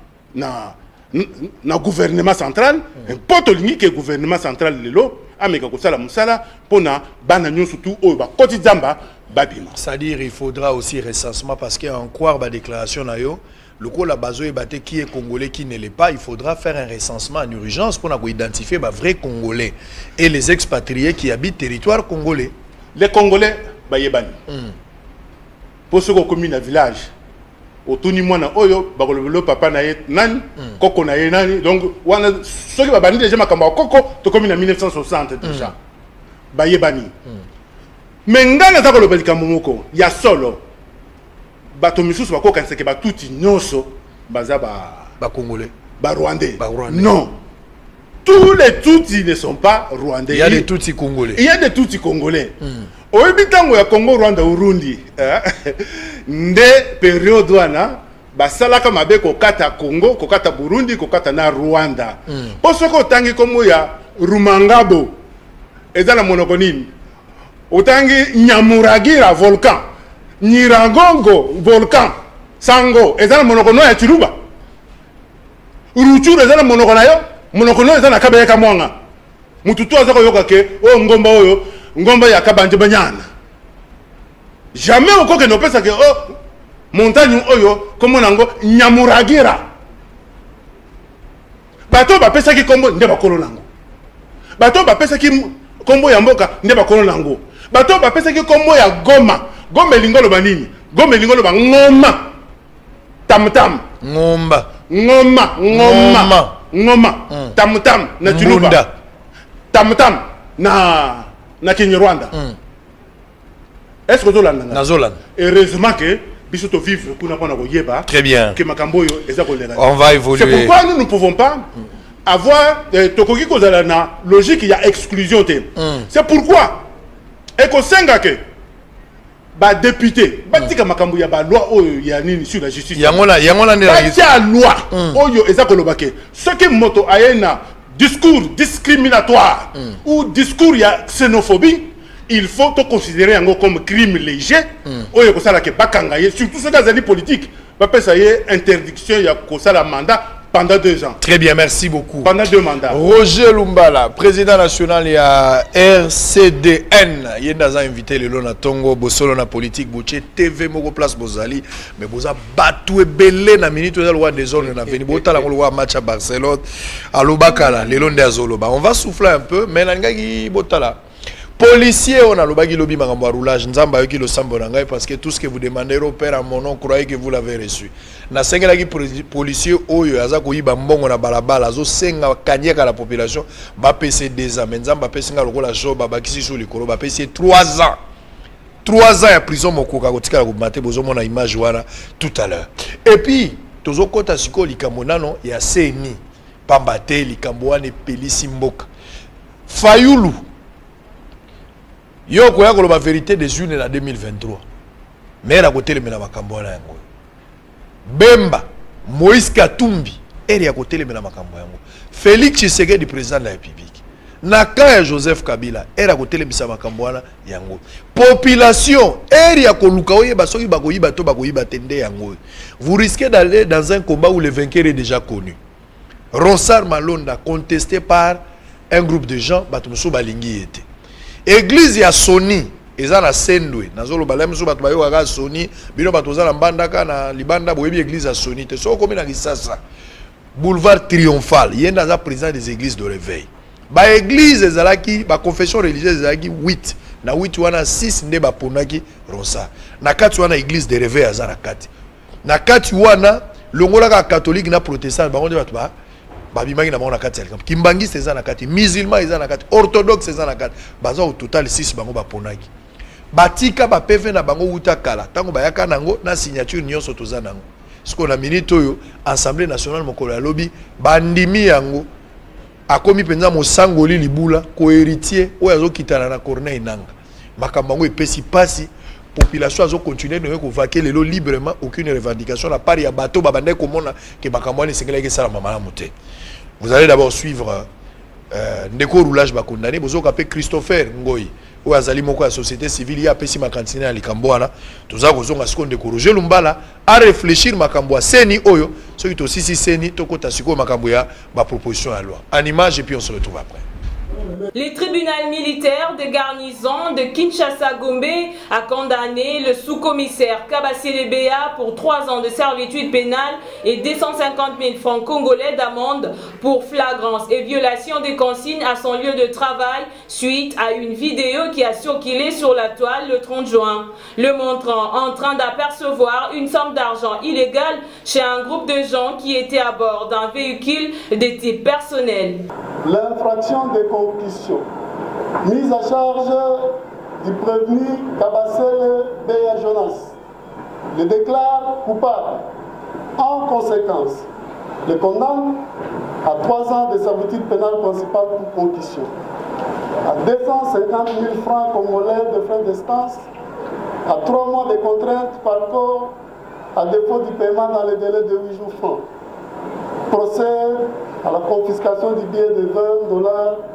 gouvernement central poto lingi ke gouvernement central lelo ameka ko sala musala pona bana nyonso tout oyo ba koti zamba babima. C'est-à-dire il faudra aussi recensement parce que en croire ba déclaration na yo le coup la bazo ebate qui est congolais qui ne l'est pas, il faudra faire un recensement en urgence pour identifier ba vrai congolais et les expatriés qui habitent territoire congolais. Les congolais ba yebani. Pour ceux qui ont commis un village, au tout niveau oyo, le papa na ye nani, koko na ye nani, donc ceux qui ont banni déjà ma kamba koko, to commis en 1960 déjà. Baye bani. Mais ngana ta ko le belika momoko, ya solo. Bato misusu bako kanse ke batuti nyonso baza ba congolais, ba rwandais. Non. Tous les Tutsis ne sont pas rwandais. Il y a des Tutsis congolais. Il y a des Tutsis congolais. Oyebitango ya Congo Rwanda Urundi nde période wana basalaka mabe kokata Congo kokata Burundi kokata na Rwanda posoko tangi komo ya Rumangabo ezala monoko nini otangi Nyamuragira volcan Nyiragongo volcan Sango ezala monoko no ya Chiluba Ruchuru ezala monoko na yo monoko no ezala kabeka mwanga mututu azako yoka ke o ngomba oyo ngomba ya kabanje banyana jamais oko ke no pesa ke oh montagne oyo komo nango Nyamuragira bato ba pesa ki kombo nde bakolo nango bato ba pesa ki kombo ya mboka nde bakolo nango bato ba pesa ki kombo ya Goma lingolo banini Goma lingolo ba ngoma tamtam ngoma tamtam na Chiluba tamtam na Kinyarwanda. Est-ce que Zolan heureusement que bisoto vivre kuna pona ko yeba. Très bien. Que makamboyo ezako lela. On va évoluer. C'est pourquoi nous ne pouvons pas avoir tokoki ko zala na logique il y a exclusion. C'est pourquoi eko senga ke ba député batika makambo ya ba loi oyo ya nini sur la justice. Yangola ne la loi oyo ezako lobake. Ce qui moto ayena discours discriminatoire ou discours ya xénophobie, il faut te considérer comme crime léger. Oyo ko sala ke bakanga ye surtout ceux qui politique, ba pesa ye interdiction ya ko sala mandat pendant 2 ans. Très bien, merci beaucoup. Pendant 2 mandats. Roger Lumbala, président national ya RCDN, yendaza invité le lona Tongo bosolo na politique boche TV moko place bozali mais boza batu ebele na minute za loi des zones na veni botala ko loi match à Barcelone alobakala le londe azoloba. On va souffler un peu mais na ngaki botala. Policier, on a le bagui lobby makambo roulage nzamba yoki lo sambo nangai parce que tout ce que vous demandez au père à mon nom croyez que vous l'avez reçu. Na sengela ki policier oyo aza ko yiba mbongo na balabala zo senga kanyeka la population ba pc 2 ans nzamba pesinga lokola joba bakisi sur likolo ba pc 3 ans. 3 ans ya prison mokoka kotika ko mate bozo mona image wana tout à l'heure. Et puis tozo kota siko likambo nano ya CENI pambate likambo wana pelisi mboka. Fayulu yo ko yakolo ba vérité des unes en 2023 mais la côté le mena makambo na yango Bemba Moïse Katumbi eri ya côté le mena makambo yango Félix Tshisekedi président de la République Nakaya Joseph Kabila eri ya côté le bisa makambo na yango population eri ya koluka oyeba soki bakoyiba to bakoyiba tende yango vous risquez d'aller dans un combat où le vainqueur est déjà connu. Ronsard Malonda contesté par un groupe de gens batumso balingi était Église ya Sony eza na Sendwe nazolo balem so bato bayo ga Sony bino bato za na mbandaka na libanda boyebi église ya Sony te so komi na Kisasa boulevard triomphal yenda za président des églises de réveil ba église ezalaki ba confession religieuse ezalaki 8 na 8 wana 6 nde ba ponaki Rosa na kati wana église de réveil azana kati na kati wana longola ka catholique na protestant bango de batba babimaki na bango na kati ya likambo kimbangi c'est ça na kati musulman c'est ça na kati orthodoxe c'est ça na kati baza au total 6 bango baponaki batika ba PV na bango uta kala tango bayaka nango na signature nyonso toza nango siko na minute oyo Assemblée nationale mokolo ya lobi bandimi yango akomi penza mosangoli libula ko héritier oyo azokitana na Corneille Nanga makambo ngo epesi pasi population azo continuer de vaquer lelo librement aucune revendication la part ya bateau babande komona ke makambo ni sengela ke sala mama moté. Vous allez d'abord suivre ndeko roulage ba condamné bozoka pe Christopher Ngoyi ou azali moko ya société civile ya pesi makantine ya likambo wana toza kozonga siko ndeko Roger Lumbala a réfléchir makambo seni oyo soki to sisi seni tokota siko makambo ya ba proposition à loi en image et puis on se retrouve après. Le tribunal militaire de garnison de Kinshasa-Gombe a condamné le sous-commissaire Kabassele Béa pour 3 ans de servitude pénale et 250 000 francs congolais d'amende pour flagrance et violation des consignes à son lieu de travail suite à une vidéo qui a circulé sur la toile le 30 juin, le montrant en train d'apercevoir une somme d'argent illégale chez un groupe de gens qui étaient à bord d'un véhicule de type personnel. L'infraction des concussions, mise à charge du prévenu Kabassele Béa Jonas, le déclare coupable. En conséquence, le condamne à 3 ans de servitude pénale principale pour concussion, à 250 000 francs congolais de frais d'instance, à 3 mois de contrainte par corps, à défaut du paiement dans les délais de 8 jours francs. Procède à la confiscation du billet de $20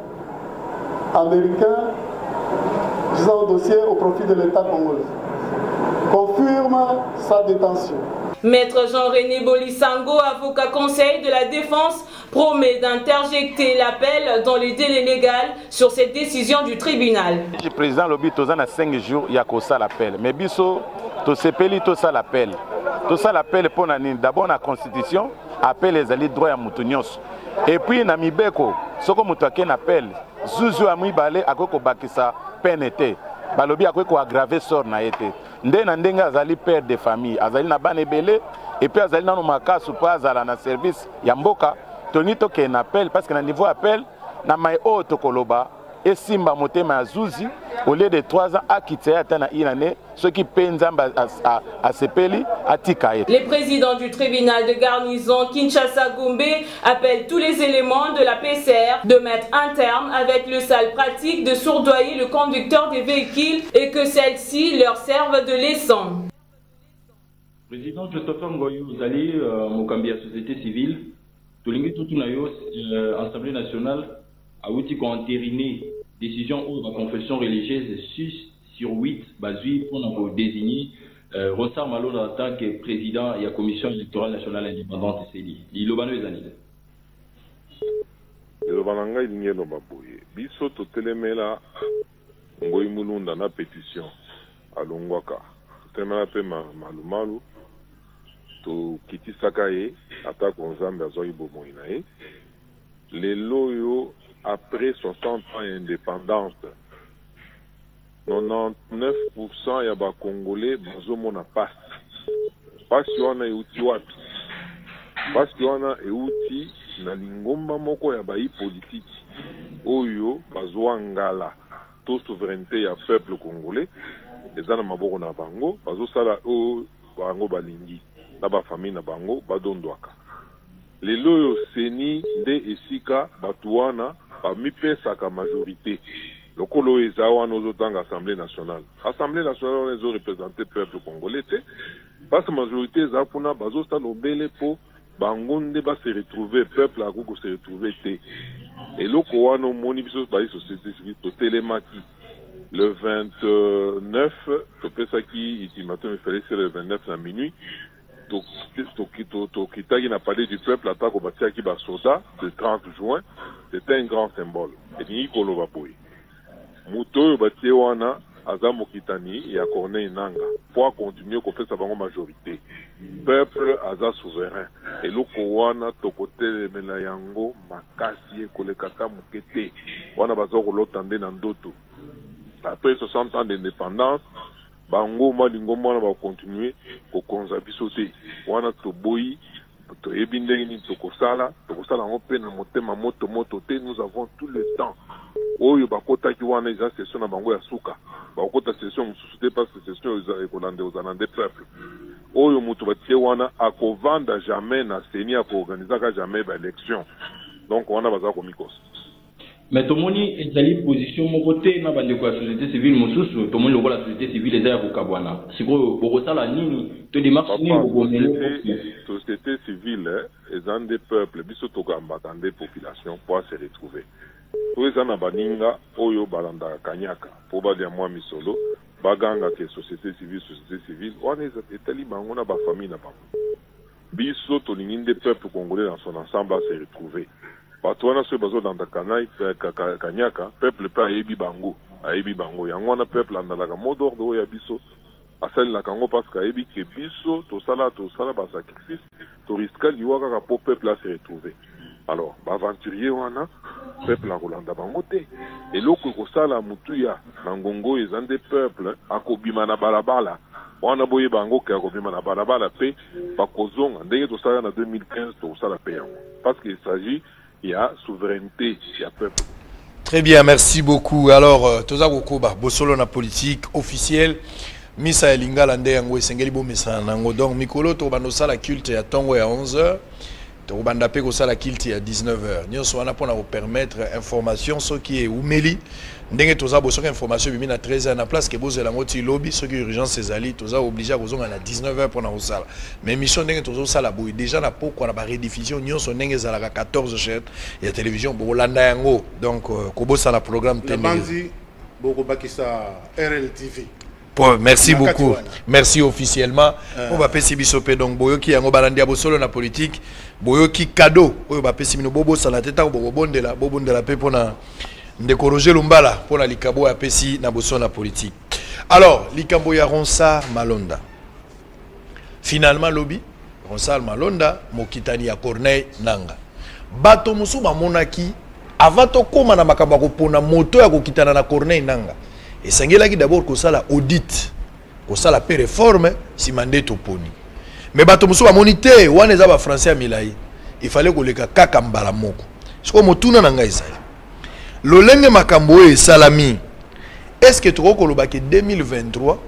américains visant au dossier au profit de l'État congolais. Confirme sa détention. Maître Jean-René Bolisango, avocat conseil de la défense, promet d'interjecter l'appel dans les délais légaux sur cette décision du tribunal. Le président Lobi Tozana 5 jours, il y a que ça l'appel. Mais biso, to sepeli to ça l'appel. Tout ça l'appel pour d'abord la constitution, appel les alliés droits à Moutunios. Et puis Namibeko, ce que Moutouaké appelle, Zuzu Amibale a koko bakisa PNT. Balobi a koko aggraver sort na été. Ndena ndenga azali père de famille, azali na banebele et puis azali na no makasu pa azala na service ya mboka, tonito ke na appel parce que na niveau appel na mai auto koloba et simba motema ya Zuzi au lieu de 3 ans à quitter atana inane ce qui penzamba à sepeli atikaye. Le président du tribunal de garnison Kinshasa-Gombe appelle tous les éléments de la PCR de mettre un terme avec le sale pratique de sourdoyer le conducteur des véhicules et que celles-ci leur servent de leçon. Président Christopher Ngoyi, vous allez Mokambi à société civile, Tolingi Tutunayo, Assemblée nationale, a outil qu'on entériné décision ou la confession religieuse 6/8 basée pour nous désigner Ronsard Malo en tant que président de la commission électorale nationale indépendante CENI. L'Ilobano est anide. L'Ilobananga il n'y a pas boye. Biso to telemela Ngoyi Mulunda na pétition à Longwaka. Telemela pe malumalu to kiti sakaye attaque Nzambe azoi bomoinae. Les loyo après 60 ans d'indépendance, 99% ya ba Congolais bazomona passe. Parce qu'on a euti wapi. Parce qu'on a euti na lingomba moko ya bayi politique. Oyo bazwangala to souveraineté ya peuple congolais. Ezana maboko na bango, bazosala o bango balingi. Na ba famille na bango badondwaka. Les loyo seni de esika batuana ba mipesaka majorité. Le colo ezawa nos autant Assemblée nationale. Assemblée nationale les représenter peuple congolais. Parce que majorité ezapuna bazo sta lobele po bangonde ba se retrouver peuple a se retrouver té. Et loko wana moni biso ba société civile to télémati le 29 to pesa ki ultimatum il fallait ser le 29 à minuit. Kitagi n'a parlé du peuple, attaque au Batiaki Basoda, le 30 juin, c'était un grand symbole. Et ni Kolo Baboui. Mouto Batiewana, Azamo Kitani et à Corneille Nanga, pour continuer qu'on fait sa majorité. Peuple Aza souverain. Et l'Okowana, Tokote, Melayango, Makasi, Kolekata Mukete, Wana Bazoro Lotande Nandoto. Après 60 ans d'indépendance, bango malingo mwana ba continuer ko konza bisote wana to boyi toyebi ndenge nini tokosala yango mpe na motema moto te. Nous avons tout le temps oyo bakotaki wana eza session na bango ya suka bakota session mosusu te parce que session ekolanda ozala nde peuple oyo moto batie wana akovanda jamais na seni akoorganizaka jamais baélection. Donc wana baza komikosa. Mais tomoni ezali position moko te na bandeko ya société civile mosusu tomoni lokola la société civile eza ya kokabwana sikoyo bokosala nini to démarche nini bokomene société civile eza nde peuple biso tokambaka nde population pour se retrouver to eza na baninga oyo balandaka kanyaka po balia mwa misolo baganga ke société civile wana etali bango na bafamille na bango biso tolingi nde peuple congolais dans son ensemble à se retrouver. Bato wana soki bazolanda kanyaka peuple mpe ayebi bango yango wana peuple andalaka mot d'ordre oyo ya biso asalelaka yango parce que ayebi ke biso tosala basacrifice toriska liwa kaka mpo peuple ase retrouve. Alors baaventurier wana peuple akolanda bango te eloko ekosala motuya na ngongo eza nde peuple akobima na balabala wana boyeba yango ke akobima na balabala mpe bakozonga ndenge tosala na 2015 tokosala mpe yango parce que il s'agit il y a souveraineté, il y a peuple. Très bien, merci beaucoup. Alors, Toza Gokoba, Bosolo na politique officielle, Misa Lingala Nde Yango Sengeli Bo Misa Nango. Donc, Mikolo, Tobando Sala culte ya Tongo ya 11h, Tobanda Peko Sala culte ya 19h. Nous sommes pour nous permettre information, ce qui est Oumeli. Ndenge Toza Bosoko information, bimi na 13h na place, que Bozo la moti lobby, ce qui est urgence c'est ali, Toza obligé à Bozonga à 19h pour nous sala. Mais mission Ndenge Toza Sala Boy, déjà na poko na ba rediffusion, nous sommes Ndenge Zala 14 chaînes, il y a télévision, Bolanda Yango. Donc, Kobo Sala programme Télé. Bandi, Boko Bakisa, RLTV. Merci beaucoup. Merci officiellement. On va passer bisopé donc boyoki yango balandia bosolo na politique. Boyoki cadeau. Oyo ba pesi mino bobo sala teta bobo bondela pe pona ndekoroger lumbala pona likabo ya pesi na bosolo na politique. Alors, likambo ya Ronsard Malonda. Finalement lobby Ronsard Malonda mokitani ya Corneille Nanga. Bato musu ba monaki avant to koma na makambo ko pona moto ya kokitana na Corneille Nanga. Et Sangelaki d'abord que ça la audit, que ça la paix réforme, si mandé toponi. Mais bato musu ba monité, wana za ba français à Milaï. Il fallait que le kaka mbala moko. Ce que motuna na ngai sala. Lolenge makambo e salami. Est-ce que tu crois que 2023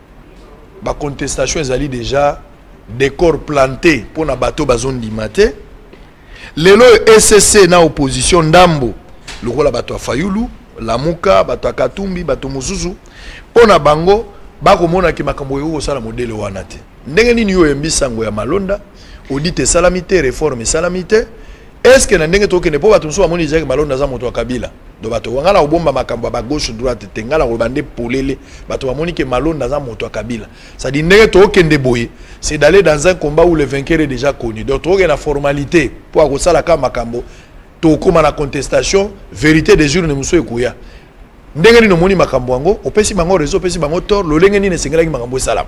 ba contestation ezali déjà décor planté pour na bato ba zone limité. Lelo SCC na opposition ndambo, lokola bato Fayulu Lamuka, bato Katumbi, bato Mususu, pona bango, bako mona ki makambo yo sala modele wana te. Ndenge nini yo embisango ya Malonda, audite salamité, réforme salamité. Est-ce que na ndenge toke ne po bato musu amoni jake Malonda za moto wa kabila. Do bato wangala obomba makambo ba gauche droite tengala ko bande polele, bato amoni ke Malonda za moto wa kabila. Ça dit ndenge toke ndeboye, c'est d'aller dans un combat où le vainqueur est déjà connu. Donc toke na formalité pour ko sala ka makambo. Comme la contestation, vérité des jours ne muso ekuya. Ndenge ni no moni makambo ngo, opesi bango réseau, opesi bango tor, lo lenge ni ne sengela ki makambo salam.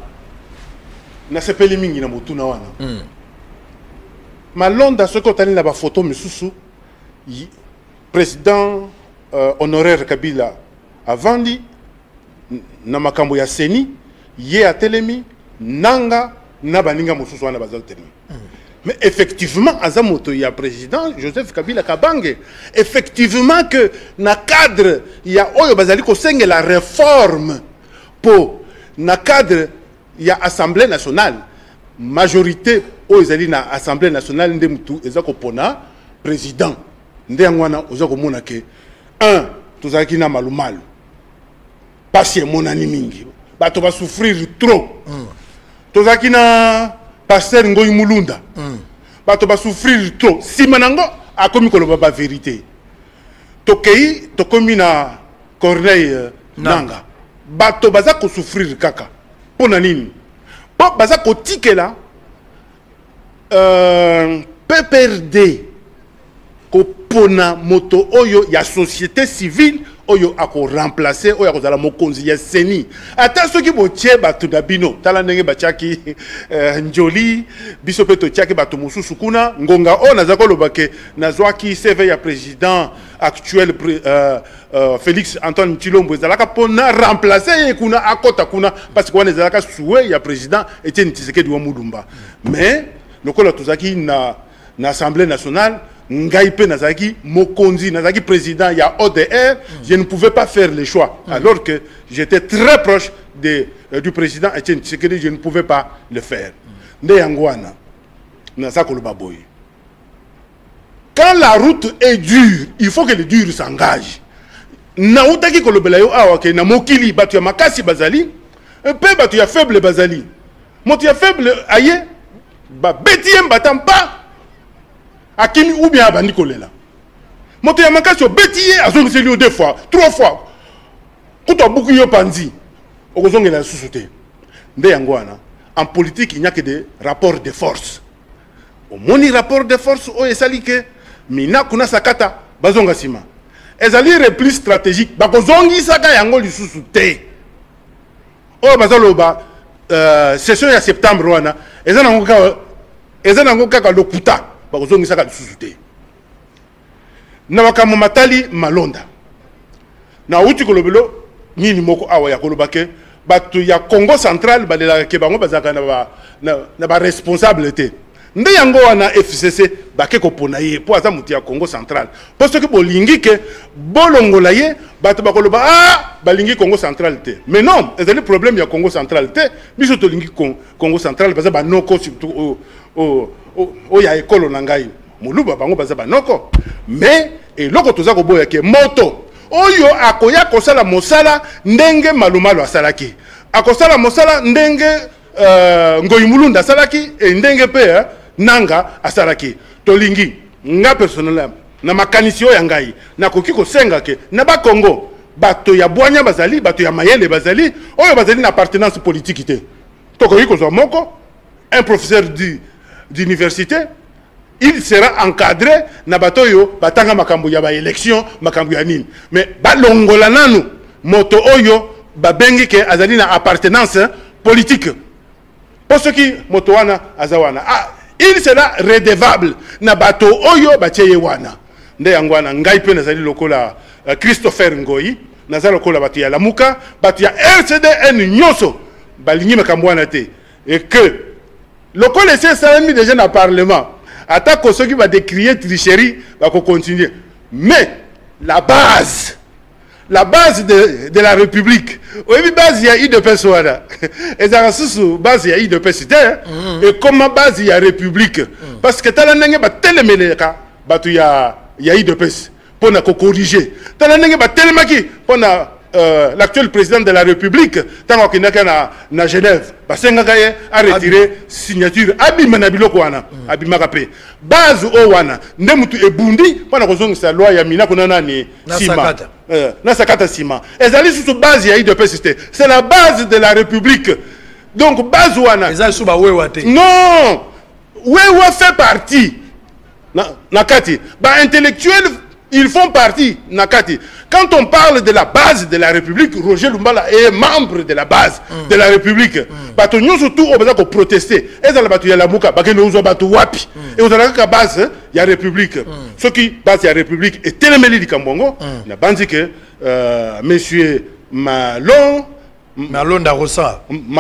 Na sepeli mingi na motuna wana. Malonda soko tani na ba photo misusu, président honoraire Kabila avandi na makambo ya seni, ye atelemi nanga na baninga mususu wana bazal telemi. Mais effectivement, Azamoto, il y a président Joseph Kabila Kabange. Effectivement que dans le cadre, il y a la réforme pour dans le cadre, il y a Assemblée nationale. Majorité, dans l'Assemblée nationale, il y a un président. Il y a un, tout ça qui n'a mal ou mal. Parce que mon animingi. Tu vas souffrir trop. Tout ça qui n'a Pasteur Ngoy Mulunda. Bato ba souffrir trop. Si manango a commis la vérité. Tokei to commis na Corneille Nanga. Bato baza ko souffrir kaka. Pona nini? Po baza ko tikela PPRD ko pona moto oyo ya société civile oyo ako remplacer oyo ako zala mokonzi ya seni ata soki botie bato dabino tala ndenge bachaki njoli biso peto tiaki bato mususu kuna ngonga o nazako lobake nazwaki CV ya président actuel Félix Antoine Tshilombo ezalaka pona remplacer kuna akota kuna parce que wana ezalaka souhait ya président Etienne Tshisekedi wa Mulumba mais lokola tozaki na Assemblée nationale, Ngaïpe Nazaki, Mokonzi, Nazaki président, il y a ODR, je ne pouvais pas faire le choix. Alors que j'étais très proche du président Etienne Tshisekedi, je ne pouvais pas le faire. Ndeyangwana, Nazako Baboy. Quand la route est dure, il faut que le dur s'engage. Naoutaki kolobelayo awake na mokili batu ya makasi bazali, pe batu ya faible bazali. Motu ya faible aye, ba betiem batampa. Akimi ou bien abandi kolela. Moto ya makasi o betiye azongiseli 2 fois, 3 fois. Kuto buku yo panzi. Okozongela susute. Nde yangwana. En politique, il n'y a que des rapports de force. Au moni rapport de force o esali ke mina kuna sakata bazonga sima. Ezali repli stratégique bakozongi saka yango lisusu te. O bazaloba session ya septembre wana ezana ngo kaka lokuta. Bakozongisa ka lisusu te. Na makambo matali malonda. Na uti kolobelo nini moko awa ya kolobake batu ya Congo central balela ke bango bazaka na ba responsabilité. Nde yango wana FCC bake ko pona ye po aza muti ya Congo central. Parce que bolingi ke bolongola ye batu bakoloba balingi Congo central te. Mais non, c'est le problème ya Congo central te. Biso to lingi Congo central baza banoko surtout o ya ekolo na ngai moluba bango baza banoko mais eloko toza koboya ke moto oyo akoya kosala mosala ndenge malumalo asalaki akosala mosala ndenge ngoyi mulunda asalaki ndenge pe nanga asalaki tolingi nga personnellement na makanisio ya ngai nakoki kosenga ke na ba Congo bato ya bwanya bazali bato ya mayele bazali oyo bazali na appartenance politique te tokoki kozwa moko un professeur d'université, il sera encadré na batoyo batanga makambo ya ba élection makambo ya nini mais balongola nanu moto oyo babengi ke azali na appartenance politique parce que moto wana azawana il sera redevable na bato oyo batiye wana nde yangwana ngai pe nazali lokola Christopher Ngoyi nazali lokola batu ya Lamuka batu ya RCDN nyoso balingi makambo wana te et que le connaissez ça mis déjà dans le Parlement. Attaque ceux qui va décrier tricherie, va continuer. Mais la base de la République, oui, base il y a eu de personnes. Et ça sous base il y a eu de personnes. Et comment base il y a République? Parce que t'as la langue va tellement il y a eu de personnes pour nous corriger. T'as la langue va tellement qui pour l'actuel président de la République, tant qu'il n'a qu'à na Genève, parce qu'il a retiré signature. Abimana biloko wana, abimakape. Base o wana, ndemutu ebundi, pendant que sa loi ya mina konana ni sima. Na sakata sima. Ezali sous base ya de persiste. C'est la base de la République. Donc base wana. Ezali sous ba wewate. Non, wewa fait partie. Nakati, ba intellectuel. Ils font partie, Nakati. Quand on parle de la base de la République, Roger Lumbala est membre de la base de la République. Parce que nous surtout, on va protester. Et dans la bataille de la Mouka, nous avons wapi. Et on a la base, il y a la République. Ce qui base la République est tellement de Kambongo. On a dit que monsieur Malon Darosa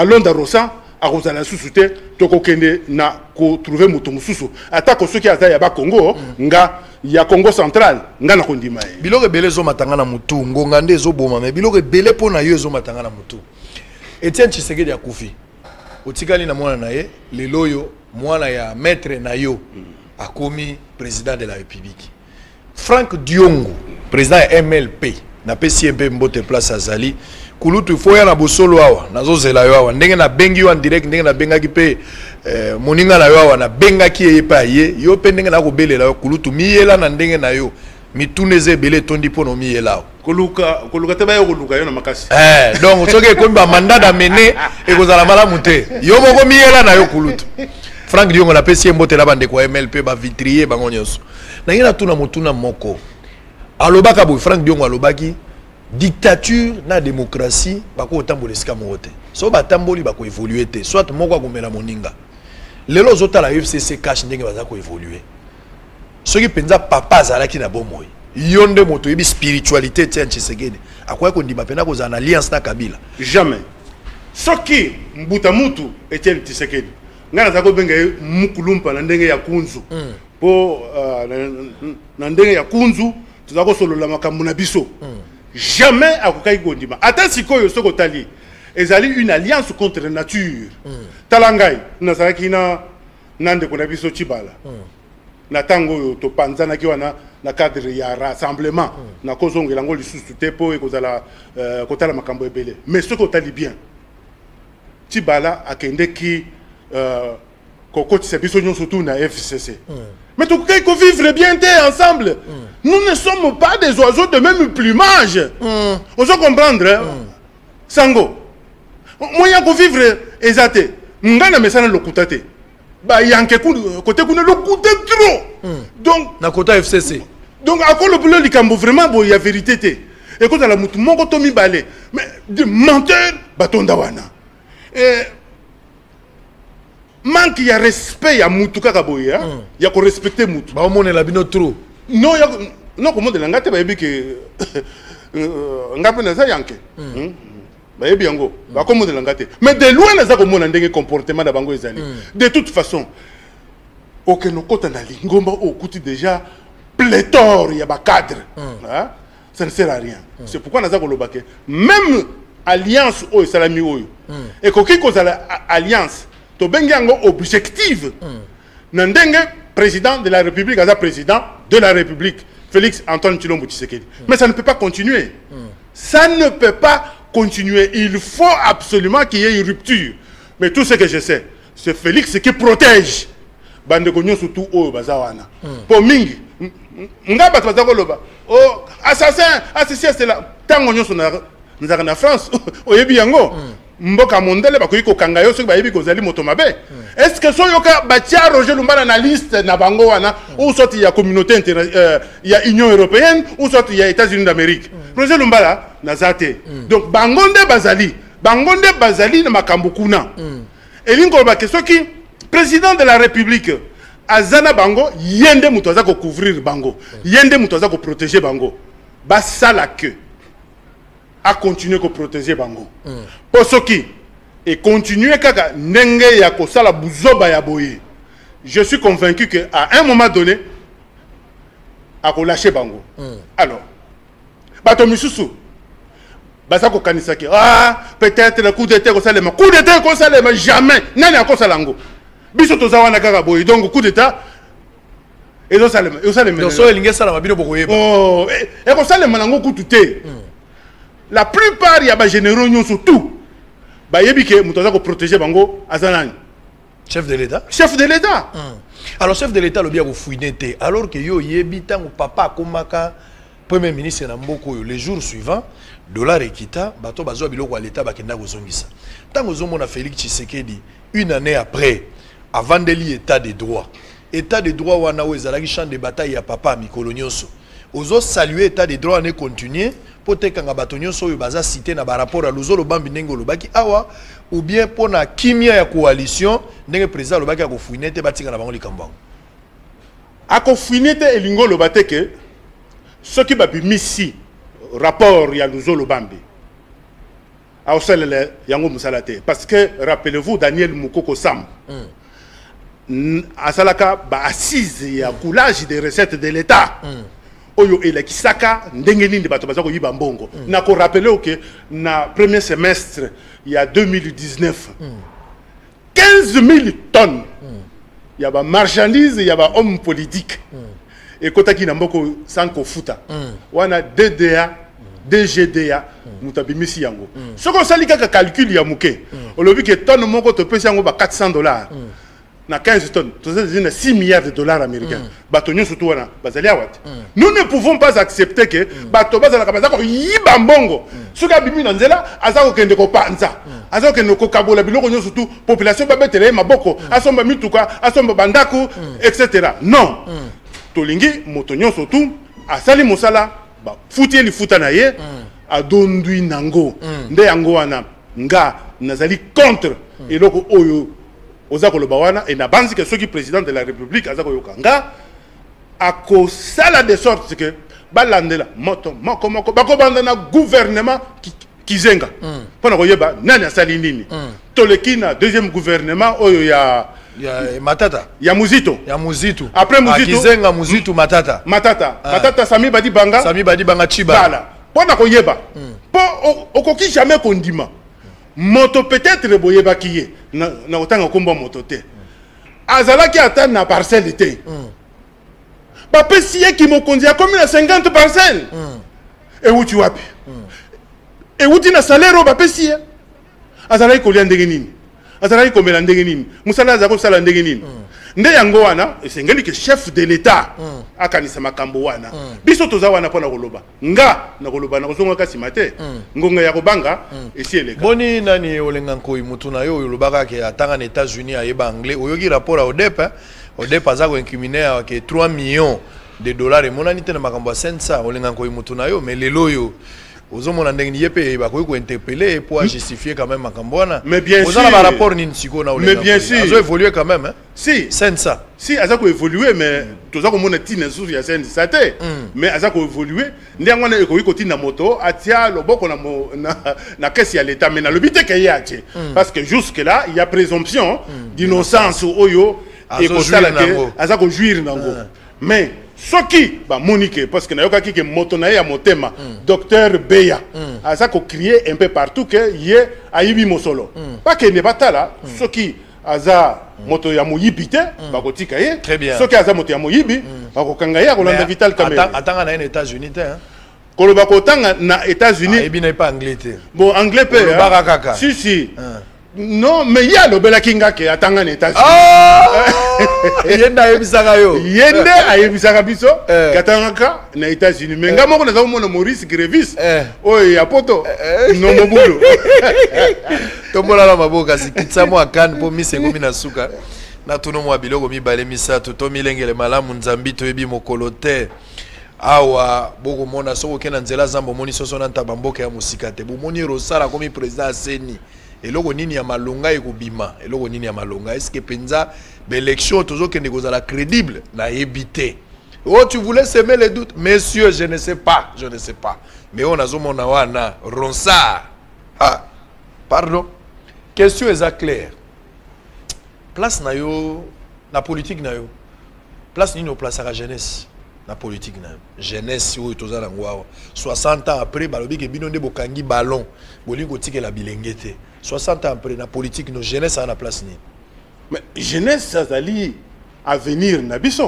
a la sous-souté, tokokende na ko trouver mutumu susu. Atako ceux qui a ya ba Congo, nga ya Congo central, nga na kondima. Biloko belé zo matanga na mutu, ngonga nde zo boma, mais biloko belé pona yo zo matanga na mutu. Etienne Tshisekedi ya kufi. Otikali na mwana na ye, lelo yo mwana ya maître na yo akomi président de la République. Franck Diongo, président ya MLP, na PCMP mbote place azali. Kulutu foya na bosolo awa nazo zela yo awa ndenge na bengi yo en direct ndenge na benga ki pe moninga na yo awa na benga ki ye pa ye yo pe ndenge na ko belela yo kulutu miyela na ndenge na yo mituneze bele tondi pono miyela koluka te ba yo koluka yo na makasi donc soki ko ba mandat d'amener e ko zala mala muté yo moko miyela na yo kulutu Franck Diongo na pesi mbote la bande ko MLP ba vitrier bango nyonso na ngina tuna mutuna moko alobaka bo Franck Diongo alobaki dictature na démocratie bako tambolesika mote so batamboli bako évoluer te soit moko akomela moninga lelo zota la FCC cash ndenge baza ko évoluer soki penza papa azalaki na bomoi yonde moto yebi spiritualité tient Tshisekedi akoya ko ndima pena ko za na alliance na Kabila jamais soki mbuta mutu Etienne Tshisekedi ngana zako benga mukulumpa na ndenge ya kunzu po na ndenge ya kunzu tuzako solola makambo na biso jamais akokai gondima ata sikoyo soko tali ezali une alliance contre la nature talangai nazalaki na nande kona biso Chibala na tango to panzana ki wana na cadre ya rassemblement na kozongela ngo lisusu te po ekozala kotala makambo ebele mais soko tali bien Chibala akende ki Koko Tisebiso surtout na FCC. Mais tout cas, qu'on vivre bien ensemble. Nous ne sommes pas des oiseaux de même plumage. On doit comprendre. Sango. Moi, il y a qu'on vivre exacté. Ngana mesana le kutate. Bah, il y a un côté qu'on le coûte trop. Donc, na côté FCC. Donc, à quoi le bleu likambo vraiment, il y a vérité. Et quand la moutou, mon kotomi balé. Mais de menteur, baton dawana. Manque y a respect ya mutu kaka boye ya ko respecter mutu ba omone la bino trop non ya non comment de ngate ba yebi ke ngape na za yanke ba yebi yango ba comment de ngate mais de loin na za ko mona ndenge comportement na bango ezali de toute façon aucun kota na lingomba okuti déjà pléthore ya ba cadre ça ne sert à rien c'est pourquoi na za ko lobake même alliance o salami oyo et ko ki ko alliance to bengango objective nandenge président de la République à président de la République Félix Antoine Tshilombo Tshisekedi mais ça ne peut pas continuer ça ne peut pas continuer il faut absolument qu'il y ait une rupture mais tout ce que je sais c'est Félix qui protège bande konyo surtout o bazawana pour mingi ngaba bazako loba oh assassin c'est là tango nyoso na France oyebi yango mboka mondele bakoyi ko kanga yo soki bayebi kozali moto mabe est-ce que soyoka batia Roger Lumbala na liste na bango wana ou sorti ya communauté ya Union européenne ou sorti ya États-Unis d'Amérique Roger Lumbala nazate donc bangonde bazali na makambo kuna elingo ba ke soki président de la République azana bango yende muto aza ko couvrir bango yende muto aza ko protéger bango basala que à continuer à protéger bango. Pour ce qui et continuer kaka nenge ya ko sala buzoba ya boye. Je suis convaincu que à un moment donné à ko lâcher bango. Alors bato misusu basa ko kanisa ki peut-être le coup d'état ko salema jamais nani ko salango. Biso to zawana kaka boye donc coup d'état et do salema donc so elinge sala mabino boko yeba. Oh et ko salema nango kututé. La plupart il y a des généraux surtout ba yebi ke muto za ko protéger bango azanani chef de l'État alors chef de l'État le bien ko fouineté alors que yo yebi tango papa komaka premier ministre na mboko yo les jours suivants dollar ekita bato bazwa biloko à l'État bakenda ko zongisa tango zomona Félix Tshisekedi une année après avant de l'état de droit wana wezalaki champ de bataille ya papa mikolo nyonso ozo saluer état de droit ne continuer pote kanga batonyo soyo baza cité na ba rapport à luzolo bambi ndenge lobaki awa ou bien pona kimia ya coalition ndenge président lobaki a ko fouinete batika na bango likambango a ko fouinete elingo lobateke ce qui ba bimisi rapport ya luzolo bambi a osalele yango musalate parce que rappelez-vous Daniel Mukoko Sam asalaka ba assise ya coulage des recettes de l'État oyo elekisaka ndenge nini bato bazako yiba mbongo na ko rappeler que na premier semestre il y a 2019 15 000 tonnes il y a ba marchandises il y a ba hommes politiques et kotaki na mboko sanko futa wana DDA DGDA mutabimisi yango soko sali kaka calcul ya muke olobi ke tonne moko to pesa yango ba $400 na 15 tonnes, c'est 6 milliards de dollars américains. Nous ne pouvons pas accepter que bato bazala kabazako yiba mbongo. Suka bimi na nzela azako kende ko panza. Azako kende ko kabola biloko nyo surtout population ba betele maboko, asomba mituka, asomba bandaku, etc. Non. Tolingi moto nyo surtout asali mosala ba futi li futa na ye adondui nango. Nde yango wana nga nazali contre eloko oyo Ozako Lobawana et na banzi que ceux qui président de la République Azako Yokanga a sala de sorte que balandela moto moko bako bandana gouvernement qui zenga pona koyeba nani asali nini tolekina deuxième gouvernement oyo ya Matata. Ya Muzito. Ya Muzito. Après Muzito. Kizenga Muzito Matata. Matata Sami Badi Banga. Sami Badi Banga Chiba. Voilà. Pona koyeba. Po okoki jamais kondima. Moto peut-être boyeba kiye. Na otanga komba moto te. Azala ki atteint na parcelle te. Papa siye ki mo kondia comme na 50 parcelles. Et où tu wapi? Et où tu na salaire ba pesiye? Azala ko ndenge nini? Azala ko mela ndenge nini? Musala azako sala ndenge nini? Nde yango wana esengeli ke chef de l'état akanisa makambo wana. Biso toza wana pona koloba. Nga na koloba na kozonga kasi mate. Ngonga ya kobanga esi eleka. Boni nani olenga nkoi mutu na yo yolobaka ke atanga na États-Unis ayeba anglais. Oyoki rapport à ODEP. ODEP azako incriminer ke 3 millions de dollars. Monani te na makambo ya sensa olenga nkoi mutu na yo mais lelo yo ozomona ndenge ni yepe bakoki ko interpeller pour justifier quand même makambo wana. Mais bien sûr. Ozana ba rapport ni nsiko na olenga. Mais bien sûr. Azo évoluer quand même hein. Si. Sensa. Si azako évoluer mais toza ko mona tina sous ya sensa te. Mais azako évoluer ndengo na ekoki kotina moto atia loboko na caisse ya l'état mais na lobite ke yache parce que jusque là il y a présomption d'innocence oyo et ko sala ke azako jouir nango. Mais soki ba monique parce que na yoka ki moto na ya motema docteur Beya azako crier un peu partout que ye ayibi mosolo pas que ne batala soki aza moto ya moyibi te bakotika ye soki aza moto ya moyibi bakokanga ye kolanda Vital Kamerhe atanga na États-Unis te hein koloba kotanga na États-Unis et bien pas anglais te bon anglais pe si non mais ya lobela kinga ke atanga na États-Unis yenda ayebisaka yo yende ayebisaka biso katanga na États-Unis mais nga moko na za mona Maurice Grevis oyo ya poto no mobulu tombola la maboka sikitsa mo akane po misengo mina suka na tuno mo biloko mibale misato to milengele malamu nzambi to yebi mokolo te awa boko mona soko kena nzela zambo moni soso na ntabamboka ya musika te bomoni rosala komi président aseni eloko nini ya malonga ekobima eloko nini ya malonga est-ce que penza l'élection toujours que négocia crédible na évité oh tu voulais semer les doutes messieurs je ne sais pas mais on a zomona wana Ronsard pardon question est claire place na yo na politique na yo place nini au place à la jeunesse na politique na jeunesse oyo tozala ngwa 60 ans après balobi ke bino nde bokangi ballon bolingo tikela bilengete 60 ans après na politique no jeunesse à la place ni mais jeunesse azali à venir na biso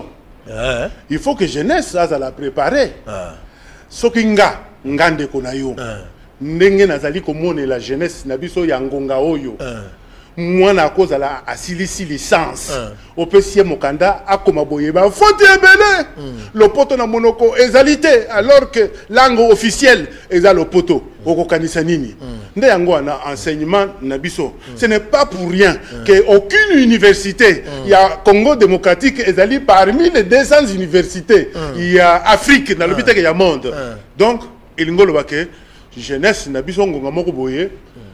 il faut que jeunesse azala préparer soki ngande ko na yo ndenge nazali komone la jeunesse na biso ya ngonga oyo mwana akozala asilisi licence opesie mokanda akoma boye ba faute ebele lopoto na monoko ezalité alors que langue officielle eza lopoto okokanisa nini nde yango na enseignement na biso ce n'est pas pour rien que aucune université ya Congo démocratique ezali parmi les 200 universités ya Afrique na lobite ke ya monde donc ilingolo bake jeunesse na biso ngonga moko boye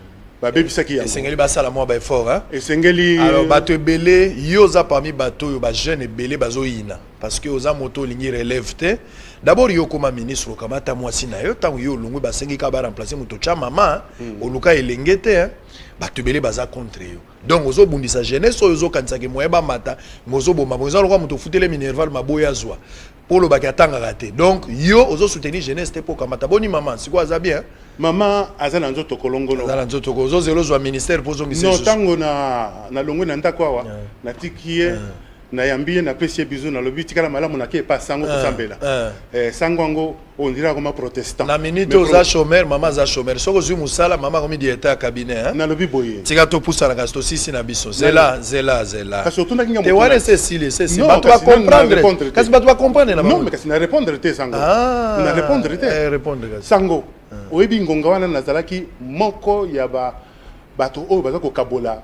Esengeli basala mo ba effort hein. Esengeli alors bato belé yoza parmi bato yo ba jeune belé bazoyina parce que oza moto lingi relève te d'abord yo comme ministre kamata mwasi na yo tango yo longwe basengi ka ba remplacer moto cha mama oluka elengete hein bato belé baza contre yo donc ozo bundisa jeunesse ozo kanisa ke moyeba mata mozo boma mozo lokwa moto futele minerval maboya zwa pour le bakatanga raté donc yo ozo soutenir jeunesse te pour kamata boni maman siko aza bien maman azana nzoto kolongolo azana nzoto ko zelo zwa ministère pour zongi non tango na longwe na ndako awa na tikiye na yambiye na pesie bizu na lobi tikala malamu na ke pa sango kusambela sango ngo on dira comme protestant na minute oza chômeur maman za chômeur soko zui musala maman comme directeur à cabinet hein na lobi boye tika to poussa na gasto sisi na biso zela surtout na kinga te wale c'est ba to comprendre kasi ba to comprendre na non mais kasi na répondre te sango na répondre te répondre sango oyebi ngonga wana nazalaki moko ya bato oyo baza kokabola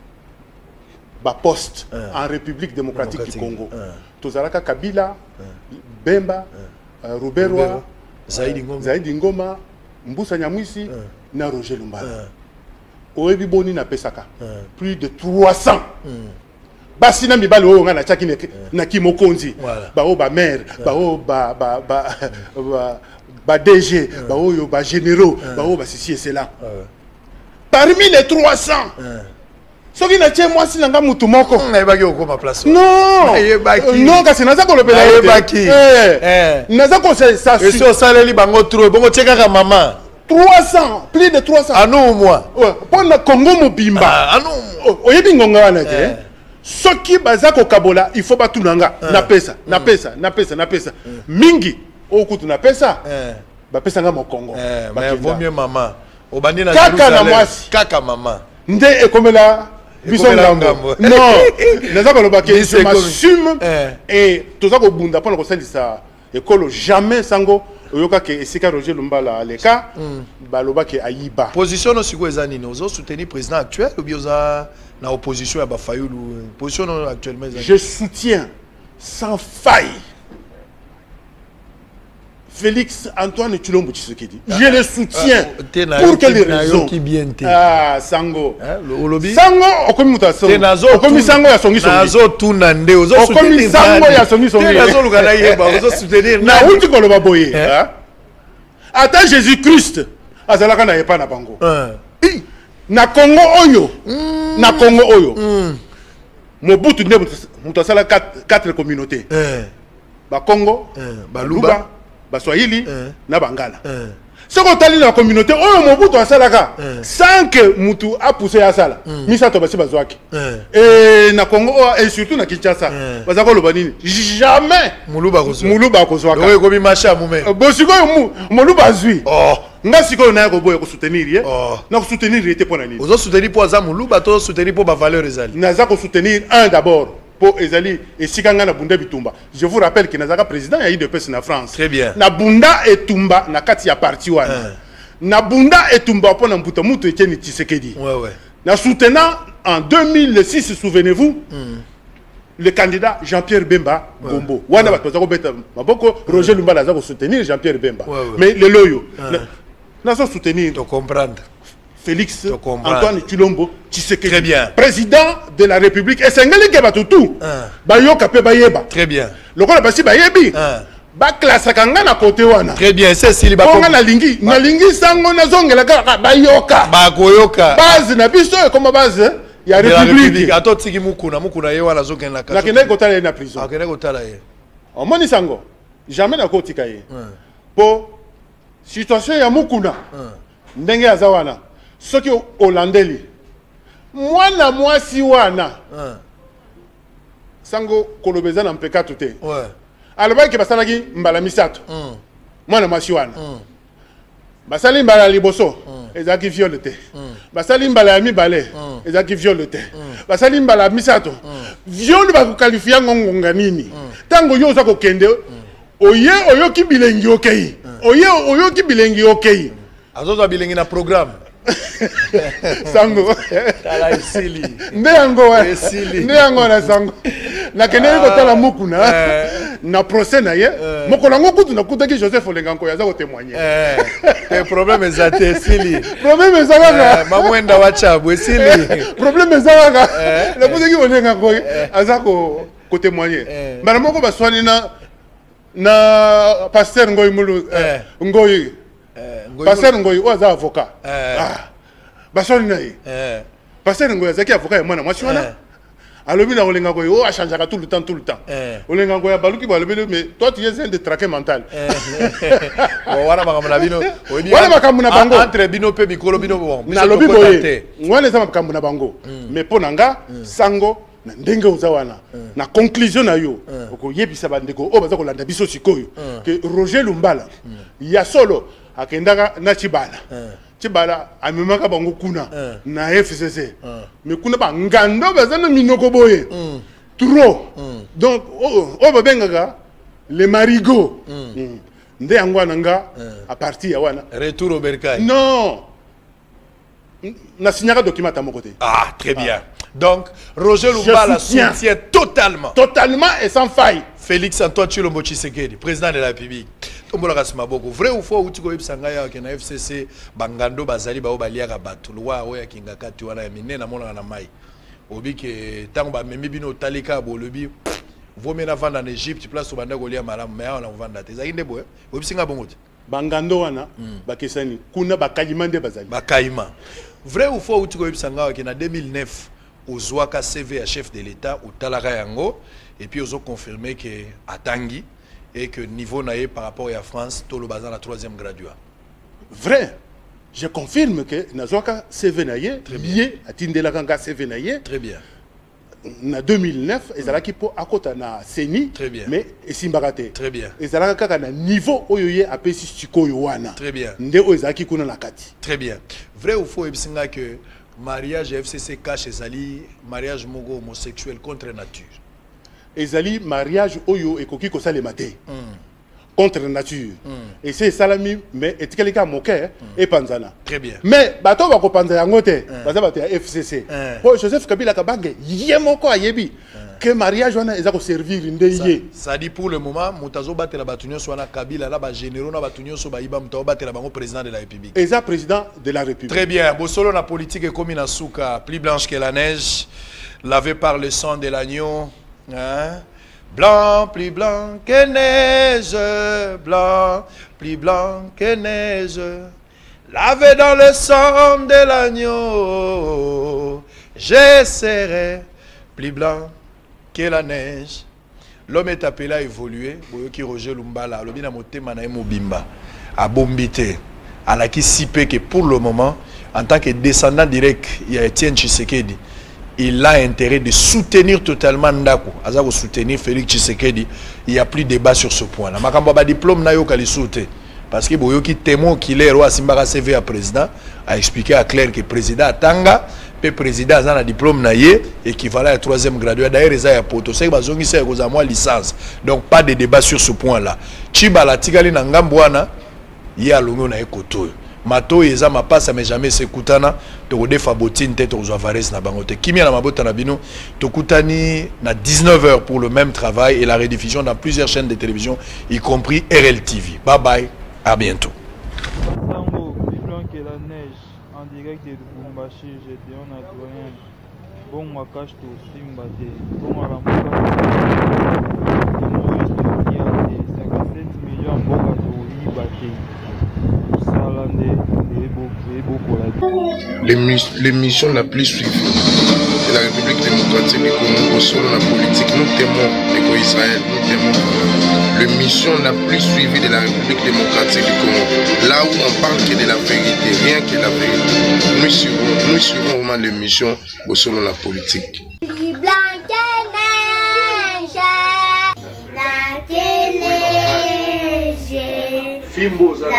ba poste en République démocratique du Congo tozalaka Kabila Bemba Ruberwa Zaidi Ngoma Mbusa Nyamwisi na Roger Lumbala oyebi boni na pesaka plus de 300 basi na mibali oyo nga na chaki na kimokonzi ba o ba maire ba o ba DG ba oyo ba généraux ba o ba ceci et cela parmi les 300 soki na tie mwasi na nga mutu moko nayebaki okoma place non non kasi naza kolobela nayebaki naza kosa esi osaleli bango tro bongo tie kaka mama 300 plus de 300 anu moi mpo na Congo mobimba oyebi ngonga wana te soki baza kokabola il faut batunanga napesa mingi okutu napesa bapesa nga mokongo mais vaut mieux maman obandi na kaka na mwasi kaka mama nde ekomela biso ngambo non naza kolobaki je m'assume et toza kobunda mpona kosalisa ekolo jamais sango oyokaki esika Roger Lumbala aleka balobaki ayiba position no siko eza nini ozo soutenir président actuel ou bien oza na opposition ya bafayulu position no actuellement je soutiens sans faille Félix Antoine Tshilombo Tshisekedi. Je le soutiens. Pour quelle raison? Ah, Sango. Sango, okomi mutaso. Okomi Sango ya songi songi. Nazo tunande. Okomi Sango ya songi songi. Nazo lukana yeba. Ozo soutenir. Na uti koloba boye. Ata Jésus-Christ. Azalaka na yepa na bango. Na Congo oyo. Na Congo oyo. Mobutu nde mutasala 4 communautés. Ba Congo, ba Luba, Baswahili na Bangala. Ce qu'on t'a dit dans la communauté, oh Mobutu asalaka sans que mutu a poussé à sala. Misa to basi bazwaki. Et na Congo et surtout na Kinshasa. Bazako lo banini. Jamais Muluba kozwaka. Muluba kozwaka. Oui, komi macha mume. Bosiko Muluba zui. Oh. Nga siko na ko boye ko soutenir ye. Na ko soutenir était pour nani. Ozo soutenir pour za Muluba to soutenir pour ba valeur ezali. Na za ko soutenir un d'abord. Pour Ezali et Sikanga na Bunda Bitumba. Je vous rappelle que Nazaka président a eu de PES na France. Très bien. Na Bunda et Tumba na kati ya parti wana. Na Bunda et Tumba pour na Mbuta Mutu Etienne Tshisekedi. Ouais. Na soutenant en 2006, souvenez-vous, le candidat Jean-Pierre Bemba Gombo. Wana batwaza ko beta maboko Roger Lumbala za ko soutenir Jean-Pierre Bemba. Mais le loyo na so soutenir to comprendre. Félix Antoine Tshilombo Tshisekedi. Très bien. Président de la République. Et c'est un gars qui tout. Bayoka pe bayeba. Très bien. Le rôle basi bayebi. Ba classe kanga na côté wana. Très bien. C'est si ba ko na lingi. Na lingi sango na zongela ka bayoka. Ba koyoka. Base na biso comme base ya République. Ato tiki mukuna ye wana zokena ka. Na kende ko tala na prison. Akende ko tala ye. O moni sango. Jamais na ko tika ye. Po situation ya mukuna. Ndenge azawana. Soki Hollandeli mwana mwasi wana sango kolobeza na mpeka tute alobaki ke basalaki mbala misato mwana mwasi wana basali mbala liboso ezaki viole te basali mbala ya mibale ezaki viole te basali mbala misato viole bakokalifia ngongonga nini tango yo oza kokende oyoki bilengi okei oyoki bilengi okei azoza bilengi na programme sango tala esili nde yango na sango na keneli kotala mukuna na procès na ye mokolo yango kutu nakutaki Joseph Olenga Nkoya aza kotémoigner te problème ezate esili problème eza kaka mamwenda wachabu esili problème eza kaka nakutaki Olenga Nkoya aza kotémoigner mbala moko baswani na pasteur Ngoyi Mulu Ngoyi Pasteur Ngoyi oza avocat. Basoni na ye. Pasteur Ngoyi azaki avocat ya mwana mwasi wana. Alobi na Olenga Ngoyi a changé tout le temps. Olenga Ngoyi baluki balobi mais toi tu es un détraqué mental. Wana makambo na bino. Wana makambo na bango. Entre bino pe mikolo bino bon. Na lobi boye. Wana eza makambo na bango. Mais ponanga sango na ndenge ozawana na conclusion na yo okoyebisa bandeko o baza kolanda biso sikoyo que Roger Lumbala ya solo akendaka na Chibala amemaka bango kuna na FCC mais kuna bangando baza na minoko boye trop donc o babengaka les marigots nde yango wana nga à partir ya wana retour au bercail non na signaka document à mon côté. Ah, très bien. Donc, Roger Lumbala soutient totalement et sans faille Félix Antoine Tshilombo Tshisekedi, président de la République. Tombola kasima boko. Vrai ou faux, outi ko yebisanga ya ke na FCC bangando bazali ba obaliaka bato lwa oya kinga kati wana ya minena mona na mai. Obi ke tango ba memi bino talika bo lobi vomena vanda en Égypte place obanda golia malamu mais on vanda te. Zakinde boye. Obisinga bongo te. Bangando wana bakesani kuna bakalimande bazali. Bakaima. Vrai ou faux outi ko yebisanga ya ke na 2009 ozwaka CV à chef de l'État ou talaka yango et puis ozo confirmer que atangi et que niveau naé par rapport à France tout le bazar la 3e graduat. Vrai. Je confirme que nazwaka CV naye lié à tindela kanga CV naye. Très bien. En 2009, ezalaki po akota na CENI. Très bien. Mais esimbakate. Très bien. Ezalaka kaka na niveau oyoye apesi sikoyo wana. Très bien. Nde ezalaki kuna na kati. Très bien. Vrai ou faux ebisinga que mariage FCC cache ezali mariage mogo homosexuel contre nature. Ezali mariage oyo ekoki kosalema te. Contre nature. Et c'est salami mais etikalika moke et panzana. Très bien. Mais bato ba ko panza yango te. Baza bato ya FCC. Po Joseph Kabila Kabange yemoko ayebi que mariage wana eza ko servir ndeye. Ça dit pour le moment mutazo batela batunyo swana Kabila la ba généraux na batunyo so ba iba mutazo batela bango président de la République. Eza président de la République. Très bien. Bosolo na politique est comme une souka, plus blanche que la neige, lavée par le sang de l'agneau, hein? Blanc, plus blanc que neige, blanc, plus blanc que neige, lavé dans le sang de l'agneau, je serai plus blanc que la neige. L'homme est appelé à évoluer, qui Roger Lumbala, l'homme a monté Manaï Mobimba, à Bombité, à la qui si peu que pour le moment, en tant que descendant direct, il y a Etienne Tshisekedi. Il a intérêt de soutenir totalement Ndako. Azako soutenir Félix Tshisekedi. Il n'y a plus de débat sur ce point. La Makamba diplôme n'a pas sauté. Parce que Boyoki témoin qu'il est roi Simbara CV à président a expliqué à Claire que le président Tanga, le président a un diplôme naïe équivalent à 3e graduat. D'ailleurs, il y a poto. C'est que licence. Donc pas de débat sur ce point-là. Chiba la tigali nangambwana, il y a l'union na ekoto. Mato eza mapasa mais jamais sekutana to defa botine tete aux avares na bangote kimia na mabota na bino to kutani na 19h pour le même travail et la rediffusion dans plusieurs chaînes de télévision y compris RLTV. Bye bye, à bientôt. Sango, plus blanc que la neige, en direct de Lubumbashi, j'étais en adjoint. Bon, moi cache tout, Simbate, bon à la mouka, 57 millions de boka to Ibate. L'émission la plus suivie de la République démocratique du Congo sur la politique, nous témoins d'Éco-Israël, nous témoins. L'émission la plus suivie de la République démocratique du Congo, là où on parle que de la vérité, rien que la vérité. Nous suivons vraiment l'émission sur la politique. Fimbo za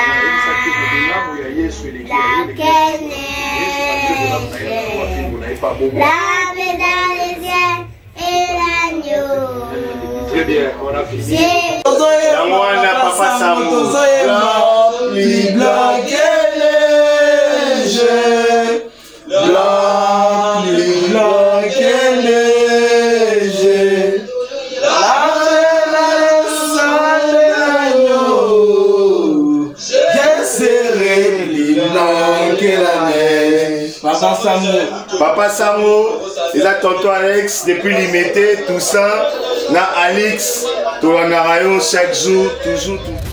très bien, on a fini. Papa Sambo. Plus blanc que neige, blanc, plus blanc que neige. Papa Samo, il a tonton Alex depuis limité, tout ça, na Alex, tout en chaque jour, toujours tout.